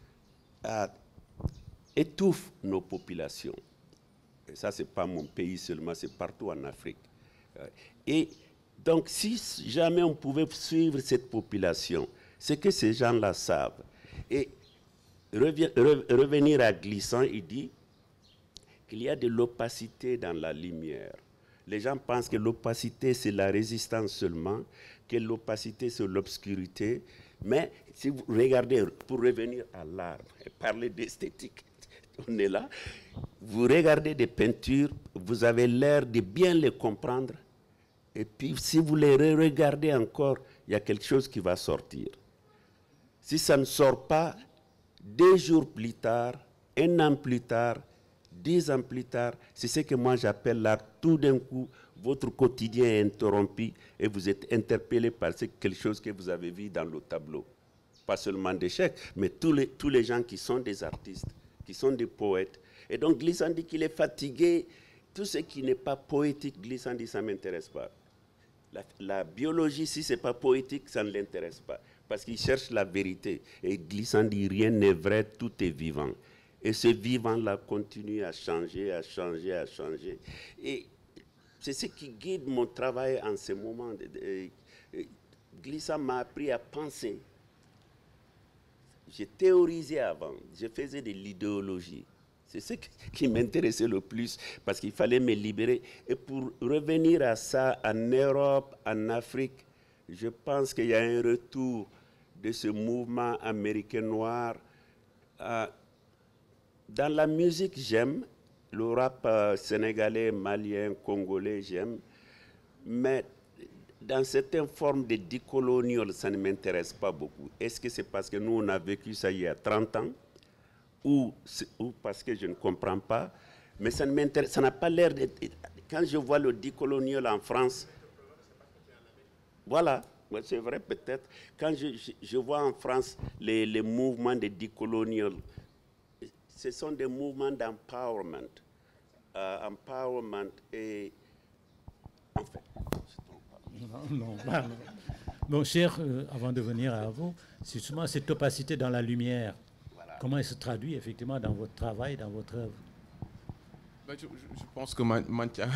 étouffent nos populations. Et ça, ce n'est pas mon pays seulement, c'est partout en Afrique. Et donc, si jamais on pouvait suivre cette population, c'est que ces gens-là savent. Et revenir à Glissant, il dit qu'il y a de l'opacité dans la lumière. Les gens pensent que l'opacité, c'est la résistance seulement, que l'opacité, c'est l'obscurité. Mais si vous regardez, pour revenir à l'art et parler d'esthétique, on est là, vous regardez des peintures, vous avez l'air de bien les comprendre. Et puis, si vous les regardez encore, il y a quelque chose qui va sortir. Si ça ne sort pas, 2 jours plus tard, 1 an plus tard, 10 ans plus tard, c'est ce que moi j'appelle l'art. Tout d'un coup, votre quotidien est interrompu et vous êtes interpellé par quelque chose que vous avez vu dans le tableau. Pas seulement d'échecs, mais tous les gens qui sont des artistes, qui sont des poètes. Et donc Glissant dit qu'il est fatigué. Tout ce qui n'est pas poétique, Glissant dit ça ne m'intéresse pas. La biologie, si ce n'est pas poétique, ça ne l'intéresse pas. Parce qu'il cherche la vérité. Et Glissant dit rien n'est vrai, tout est vivant. Et ce vivant-là continue à changer, à changer, à changer. Et c'est ce qui guide mon travail en ce moment. Glissant m'a appris à penser. J'ai théorisé avant, je faisais de l'idéologie. C'est ce qui m'intéressait le plus, parce qu'il fallait me libérer. Et pour revenir à ça, en Europe, en Afrique, je pense qu'il y a un retour de ce mouvement américain noir. Dans la musique, j'aime. Le rap sénégalais, malien, congolais, j'aime. Mais dans certaines formes de décolonial, ça ne m'intéresse pas beaucoup. Est-ce que c'est parce que nous, on a vécu ça il y a 30 ans ou parce que je ne comprends pas? Mais ça ne m'intéresse, ça n'a pas l'air de... Quand je vois le décolonial en France, voilà, c'est vrai peut-être. Quand je vois en France les mouvements de décolonial, ce sont des mouvements d'empowerment. Empowerment et... En fait, non. Bon, cher, avant de venir à vous, c'est justement cette opacité dans la lumière. Voilà. Comment elle se traduit effectivement dans votre travail, dans votre œuvre? Je pense que Mantia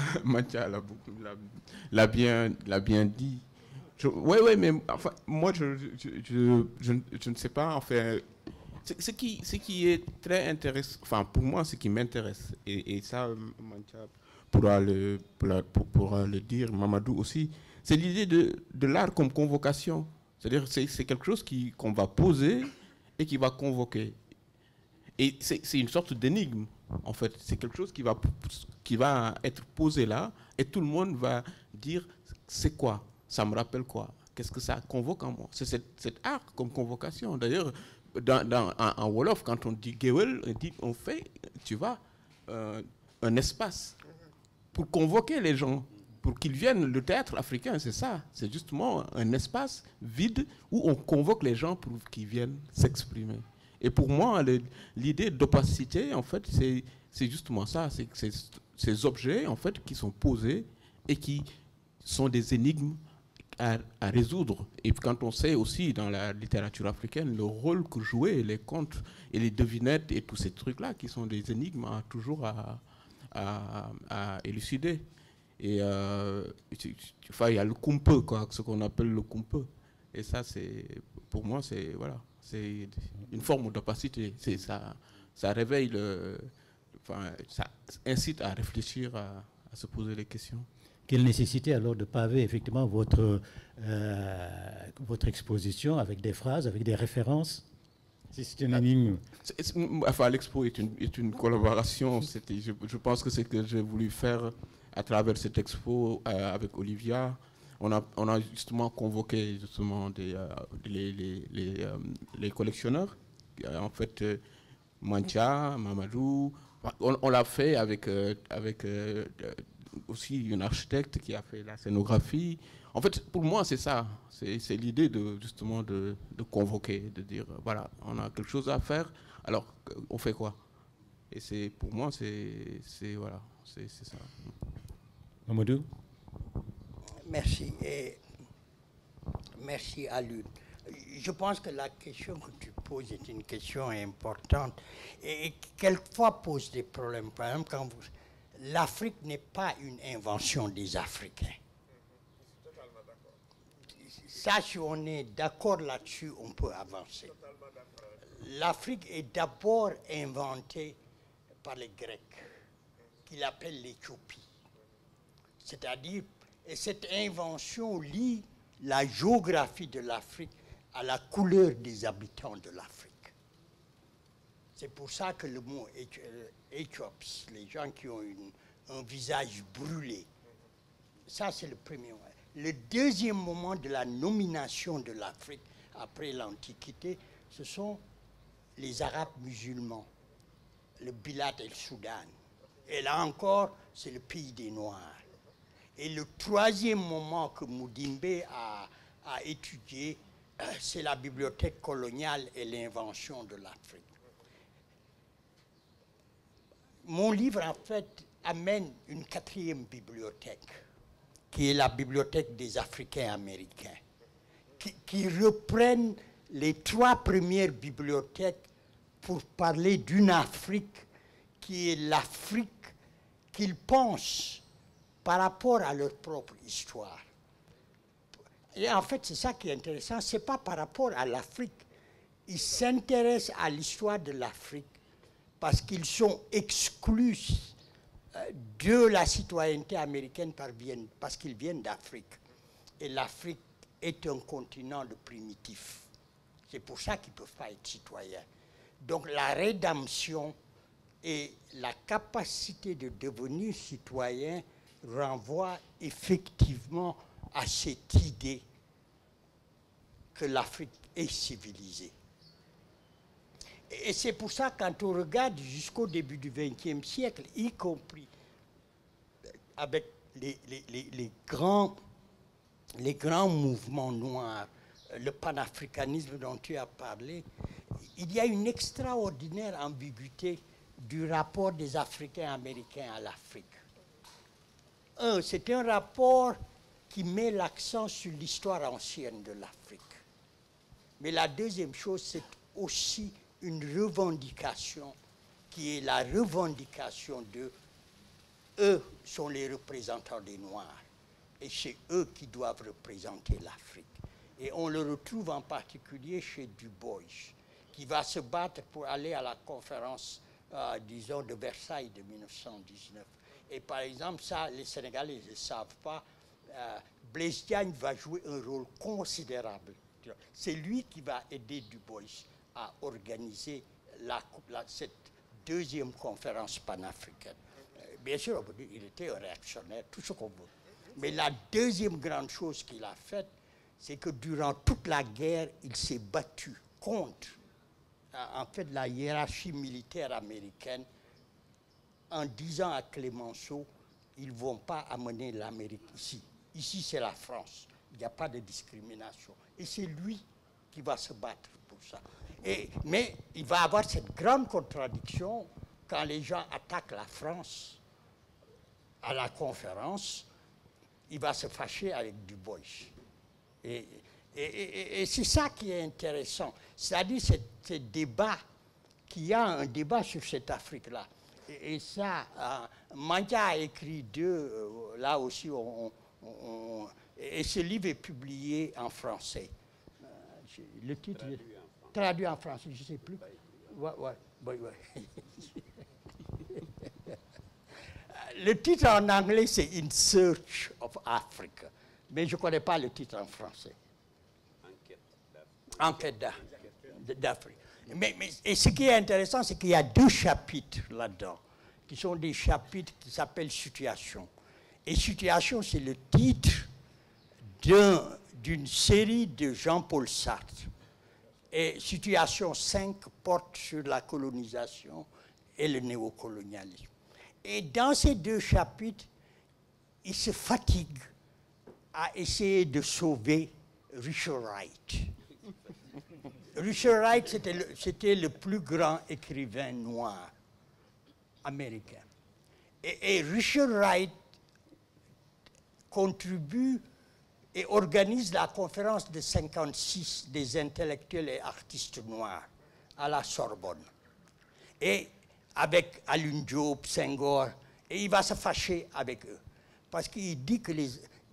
l'a bien dit. Oui, mais enfin, moi, je ne sais pas, enfin, ce qui est très intéressant, enfin, pour moi, ce qui m'intéresse, et ça, Mantia pourra le dire, Mamadou aussi, c'est l'idée de l'art comme convocation. C'est-à-dire c'est quelque chose qu'on va poser et qui va convoquer. Et c'est une sorte d'énigme, en fait. C'est quelque chose qui va être posé là et tout le monde va dire c'est quoi? Ça me rappelle quoi? Qu'est-ce que ça convoque en moi? C'est cet art comme convocation. D'ailleurs, en Wolof, quand on dit Gewel, on fait, tu vois, un espace pour convoquer les gens, pour qu'ils viennent. Le théâtre africain, c'est ça. C'est justement un espace vide où on convoque les gens pour qu'ils viennent s'exprimer. Et pour moi, l'idée d'opacité, en fait, c'est justement ça. C'est ces objets, en fait, qui sont posés et qui sont des énigmes à résoudre. Et quand on sait aussi dans la littérature africaine le rôle que jouaient les contes et les devinettes et tous ces trucs-là qui sont des énigmes toujours à élucider. Et il y a le kumpe, quoi, ce qu'on appelle le kumpe. Et ça, pour moi, c'est une forme d'opacité. Ça réveille ça incite à réfléchir à se poser les questions. Quelle nécessité alors de paver effectivement votre exposition avec des phrases, avec des références? Si c'est une énigme. Enfin, l'expo est une collaboration. Je pense que c'est ce que j'ai voulu faire à travers cette expo avec Olivia. On a justement convoqué justement les collectionneurs. En fait, Mantia, Mamadou. On l'a fait avec aussi une architecte qui a fait la scénographie. En fait, pour moi, c'est ça. C'est l'idée justement de convoquer, de dire, voilà, on a quelque chose à faire, alors on fait quoi? Et pour moi, c'est ça. Mamadou? Merci. Et merci à lui. Je pense que la question que tu poses est une question importante et quelquefois pose des problèmes. Par exemple, l'Afrique n'est pas une invention des Africains. Ça, si on est d'accord là-dessus, on peut avancer. L'Afrique est d'abord inventée par les Grecs, qu'ils appellent l'Éthiopie. C'est-à-dire, et cette invention lie la géographie de l'Afrique à la couleur des habitants de l'Afrique. C'est pour ça que le mot Éthiops, les gens qui ont un visage brûlé, ça c'est le premier moment. Le deuxième moment de la nomination de l'Afrique après l'Antiquité, ce sont les Arabes musulmans, le Bilad et le Soudan. Et là encore, c'est le pays des Noirs. Et le troisième moment que Moudimbe a étudié, c'est la bibliothèque coloniale et l'invention de l'Afrique. Mon livre, en fait, amène une quatrième bibliothèque, qui est la bibliothèque des Africains américains, qui reprennent les trois premières bibliothèques pour parler d'une Afrique qui est l'Afrique qu'ils pensent par rapport à leur propre histoire. Et en fait, c'est ça qui est intéressant, ce n'est pas par rapport à l'Afrique. Ils s'intéressent à l'histoire de l'Afrique parce qu'ils sont exclus de la citoyenneté américaine parce qu'ils viennent d'Afrique. Et l'Afrique est un continent de primitifs. C'est pour ça qu'ils ne peuvent pas être citoyens. Donc la rédemption et la capacité de devenir citoyen renvoient effectivement à cette idée que l'Afrique est civilisée. Et c'est pour ça, quand on regarde jusqu'au début du XXe siècle, y compris avec les grands mouvements noirs, le panafricanisme dont tu as parlé, il y a une extraordinaire ambiguïté du rapport des Africains américains à l'Afrique. C'est un rapport qui met l'accent sur l'histoire ancienne de l'Afrique. Mais la deuxième chose, c'est aussi une revendication qui est la revendication de eux sont les représentants des Noirs et c'est eux qui doivent représenter l'Afrique. Et on le retrouve en particulier chez Du Bois, qui va se battre pour aller à la conférence, disons, de Versailles de 1919. Et par exemple, ça, les Sénégalais ne le savent pas, Blaise Diagne va jouer un rôle considérable. C'est lui qui va aider Du Bois à organiser cette deuxième conférence panafricaine. Bien sûr, on peut dire qu'il était un réactionnaire, tout ce qu'on veut. Mais la deuxième grande chose qu'il a faite, c'est que durant toute la guerre, il s'est battu contre en fait, la hiérarchie militaire américaine en disant à Clémenceau, ils ne vont pas amener l'Amérique ici. Ici, c'est la France. Il n'y a pas de discrimination. Et c'est lui qui va se battre pour ça. Mais il va avoir cette grande contradiction quand les gens attaquent la France à la conférence, il va se fâcher avec Du Bois. Et c'est ça qui est intéressant. C'est-à-dire ce débat, qu'il y a un débat sur cette Afrique-là. Et ça, Mantia a écrit là aussi, et ce livre est publié en français. Le titre traduit en français, je ne sais plus. Ouais. Le titre en anglais, c'est In Search of Africa. Mais je ne connais pas le titre en français. Enquête d'Afrique. Et ce qui est intéressant, c'est qu'il y a 2 chapitres là-dedans, qui sont des chapitres qui s'appellent Situation. Et Situation, c'est le titre d'une série de Jean-Paul Sartre. Et Situation 5 porte sur la colonisation et le néocolonialisme. Et dans ces 2 chapitres, il se fatigue à essayer de sauver Richard Wright. Richard Wright, c'était le plus grand écrivain noir américain. Et Richard Wright contribue et organise la conférence de 56 des intellectuels et artistes noirs à la Sorbonne. Et avec Alun Diop, Senghor, et il va se fâcher avec eux. Parce qu'il dit que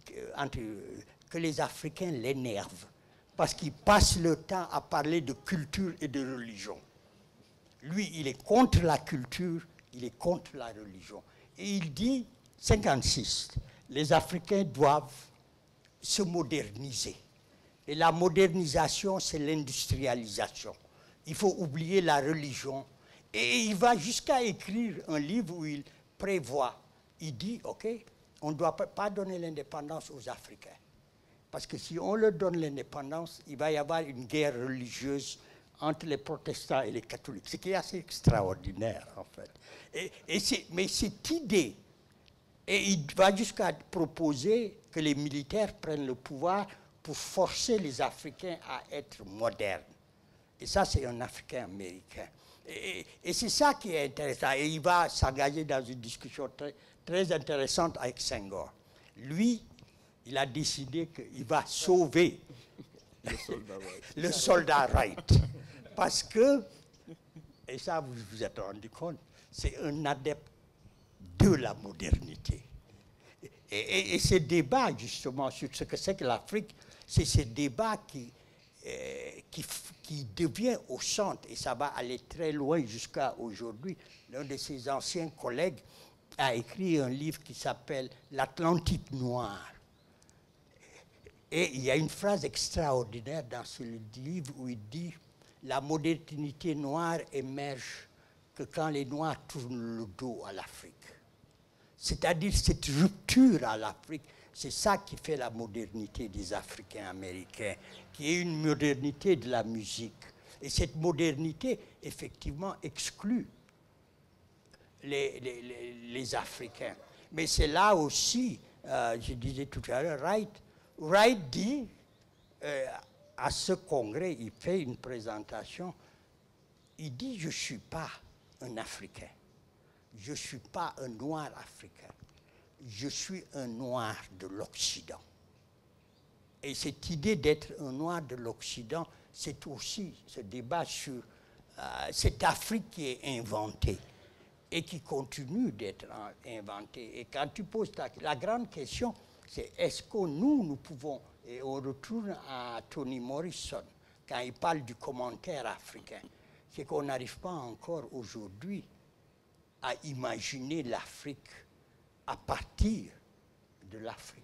les Africains l'énervent. Parce qu'ils passent le temps à parler de culture et de religion. Lui, il est contre la culture, il est contre la religion. Et il dit, 56, les Africains doivent se moderniser. Et la modernisation, c'est l'industrialisation. Il faut oublier la religion. Et il va jusqu'à écrire un livre où il prévoit, il dit, OK, on ne doit pas donner l'indépendance aux Africains. Parce que si on leur donne l'indépendance, il va y avoir une guerre religieuse entre les protestants et les catholiques. Ce qui est assez extraordinaire, en fait. Mais cette idée, et il va jusqu'à proposer que les militaires prennent le pouvoir pour forcer les Africains à être modernes. Et ça, c'est un Africain américain. Et c'est ça qui est intéressant. Et il va s'engager dans une discussion très, très intéressante avec Senghor. Lui, il a décidé qu'il va sauver le soldat Wright. Parce que, et ça vous vous êtes rendu compte, c'est un adepte de la modernité. Et ce débat, justement, sur ce que c'est que l'Afrique, c'est ce débat qui devient au centre, et ça va aller très loin jusqu'à aujourd'hui. L'un de ses anciens collègues a écrit un livre qui s'appelle « L'Atlantique noir ». Et il y a une phrase extraordinaire dans ce livre où il dit « La modernité noire émerge que quand les Noirs tournent le dos à l'Afrique ». C'est-à-dire cette rupture à l'Afrique, c'est ça qui fait la modernité des Africains américains, qui est une modernité de la musique. Et cette modernité, effectivement, exclut les Africains. Mais c'est là aussi, je disais tout à l'heure, Wright dit, à ce congrès, il fait une présentation, il dit « Je ne suis pas un Africain, je ne suis pas un noir africain, je suis un noir de l'Occident ». Et cette idée d'être un noir de l'Occident, c'est aussi ce débat sur cette Afrique qui est inventée et qui continue d'être inventée. Et quand tu poses la grande question, c'est est-ce que nous pouvons, et on retourne à Toni Morrison, quand il parle du commentaire africain, c'est qu'on n'arrive pas encore aujourd'hui à imaginer l'Afrique à partir de l'Afrique.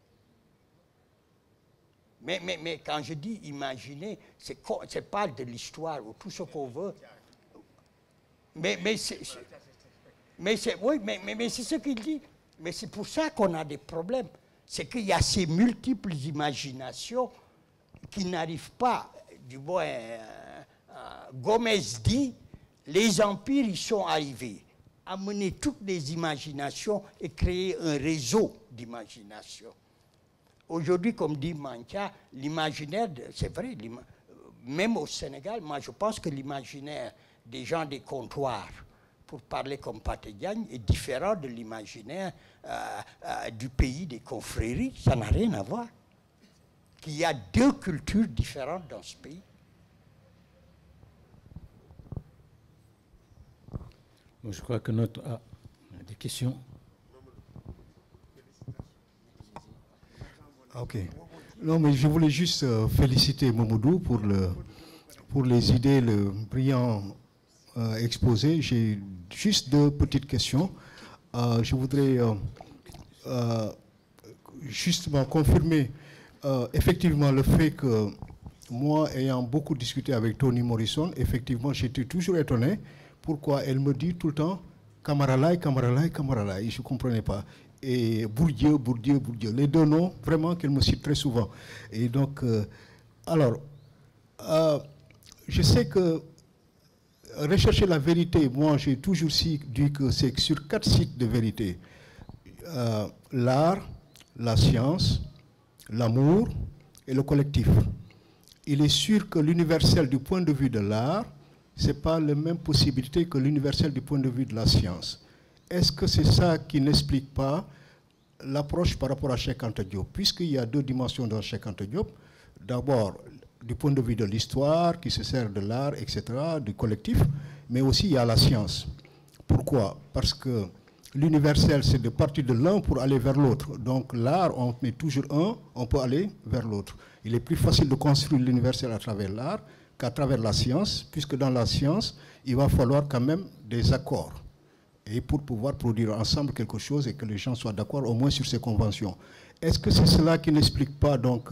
Mais quand je dis imaginer, c'est pas de l'histoire ou tout ce qu'on veut. Mais c'est ce qu'il dit. Mais c'est pour ça qu'on a des problèmes. C'est qu'il y a ces multiples imaginations qui n'arrivent pas. Du moins, Gomez dit, les empires y sont arrivés, amener toutes les imaginations et créer un réseau d'imagination. Aujourd'hui, comme dit Mantia, l'imaginaire, c'est vrai, même au Sénégal, moi je pense que l'imaginaire des gens des comptoirs, pour parler comme Pathé Diagne, est différent de l'imaginaire du pays des confréries. Ça n'a rien à voir. Qu'il y a 2 cultures différentes dans ce pays. Je crois que notre... Ah, des questions. Ok. Non, mais je voulais juste féliciter Mamadou pour les idées, le brillant exposé. J'ai juste 2 petites questions. je voudrais justement confirmer effectivement le fait que moi, ayant beaucoup discuté avec Toni Morrison, effectivement, j'étais toujours étonné pourquoi elle me dit tout le temps Camaralai, Camaralai, Camaralai. Je ne comprenais pas. Et Bourdieu, Bourdieu, Bourdieu. Les deux noms, vraiment, qu'elle me cite très souvent. Et donc, je sais que rechercher la vérité, moi, j'ai toujours dit que c'est sur 4 sites de vérité. L'art, la science, l'amour et le collectif. Il est sûr que l'universel du point de vue de l'art, ce n'est pas la même possibilité que l'universel du point de vue de la science. Est-ce que c'est ça qui n'explique pas l'approche par rapport à Cheikh Anta Diop? Puisqu'il y a 2 dimensions dans Cheikh Anta Diop. D'abord, du point de vue de l'histoire, qui se sert de l'art, etc., du collectif, mais aussi il y a la science. Pourquoi? Parce que l'universel, c'est de partir de l'un pour aller vers l'autre. Donc l'art, on met toujours un, on peut aller vers l'autre. Il est plus facile de construire l'universel à travers l'art qu'à travers la science, puisque dans la science, il va falloir quand même des accords. Et pour pouvoir produire ensemble quelque chose et que les gens soient d'accord au moins sur ces conventions. Est-ce que c'est cela qui n'explique pas donc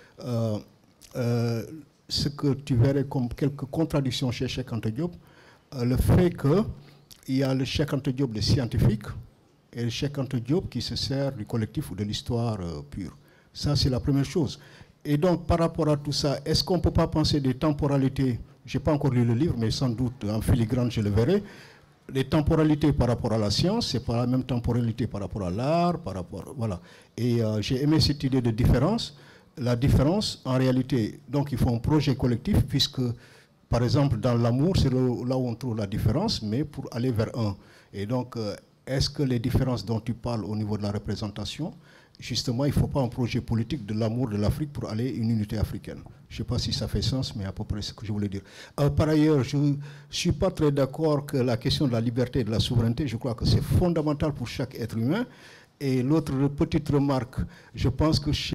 ce que tu verrais comme quelques contradictions chez Cheikh Anta Diop? Le fait qu'il y a le Cheikh Anta Diop des scientifiques et le Cheikh Anta Diop qui se sert du collectif ou de l'histoire pure. Ça, c'est la première chose. Et donc, par rapport à tout ça, est-ce qu'on ne peut pas penser des temporalités? Je n'ai pas encore lu le livre, mais sans doute en filigrane, je le verrai. Les temporalités par rapport à la science, ce n'est pas la même temporalité par rapport à l'art, par rapport... Voilà. Et j'ai aimé cette idée de différence. La différence, en réalité, donc il faut un projet collectif, puisque, par exemple, dans l'amour, c'est là où on trouve la différence, mais pour aller vers un. Et donc, est-ce que les différences dont tu parles au niveau de la représentation, justement, il ne faut pas un projet politique de l'amour de l'Afrique pour aller à une unité africaine? Je ne sais pas si ça fait sens, mais à peu près ce que je voulais dire. Par ailleurs, je ne suis pas très d'accord que la question de la liberté et de la souveraineté, je crois que c'est fondamental pour chaque être humain. Et l'autre petite remarque, je pense que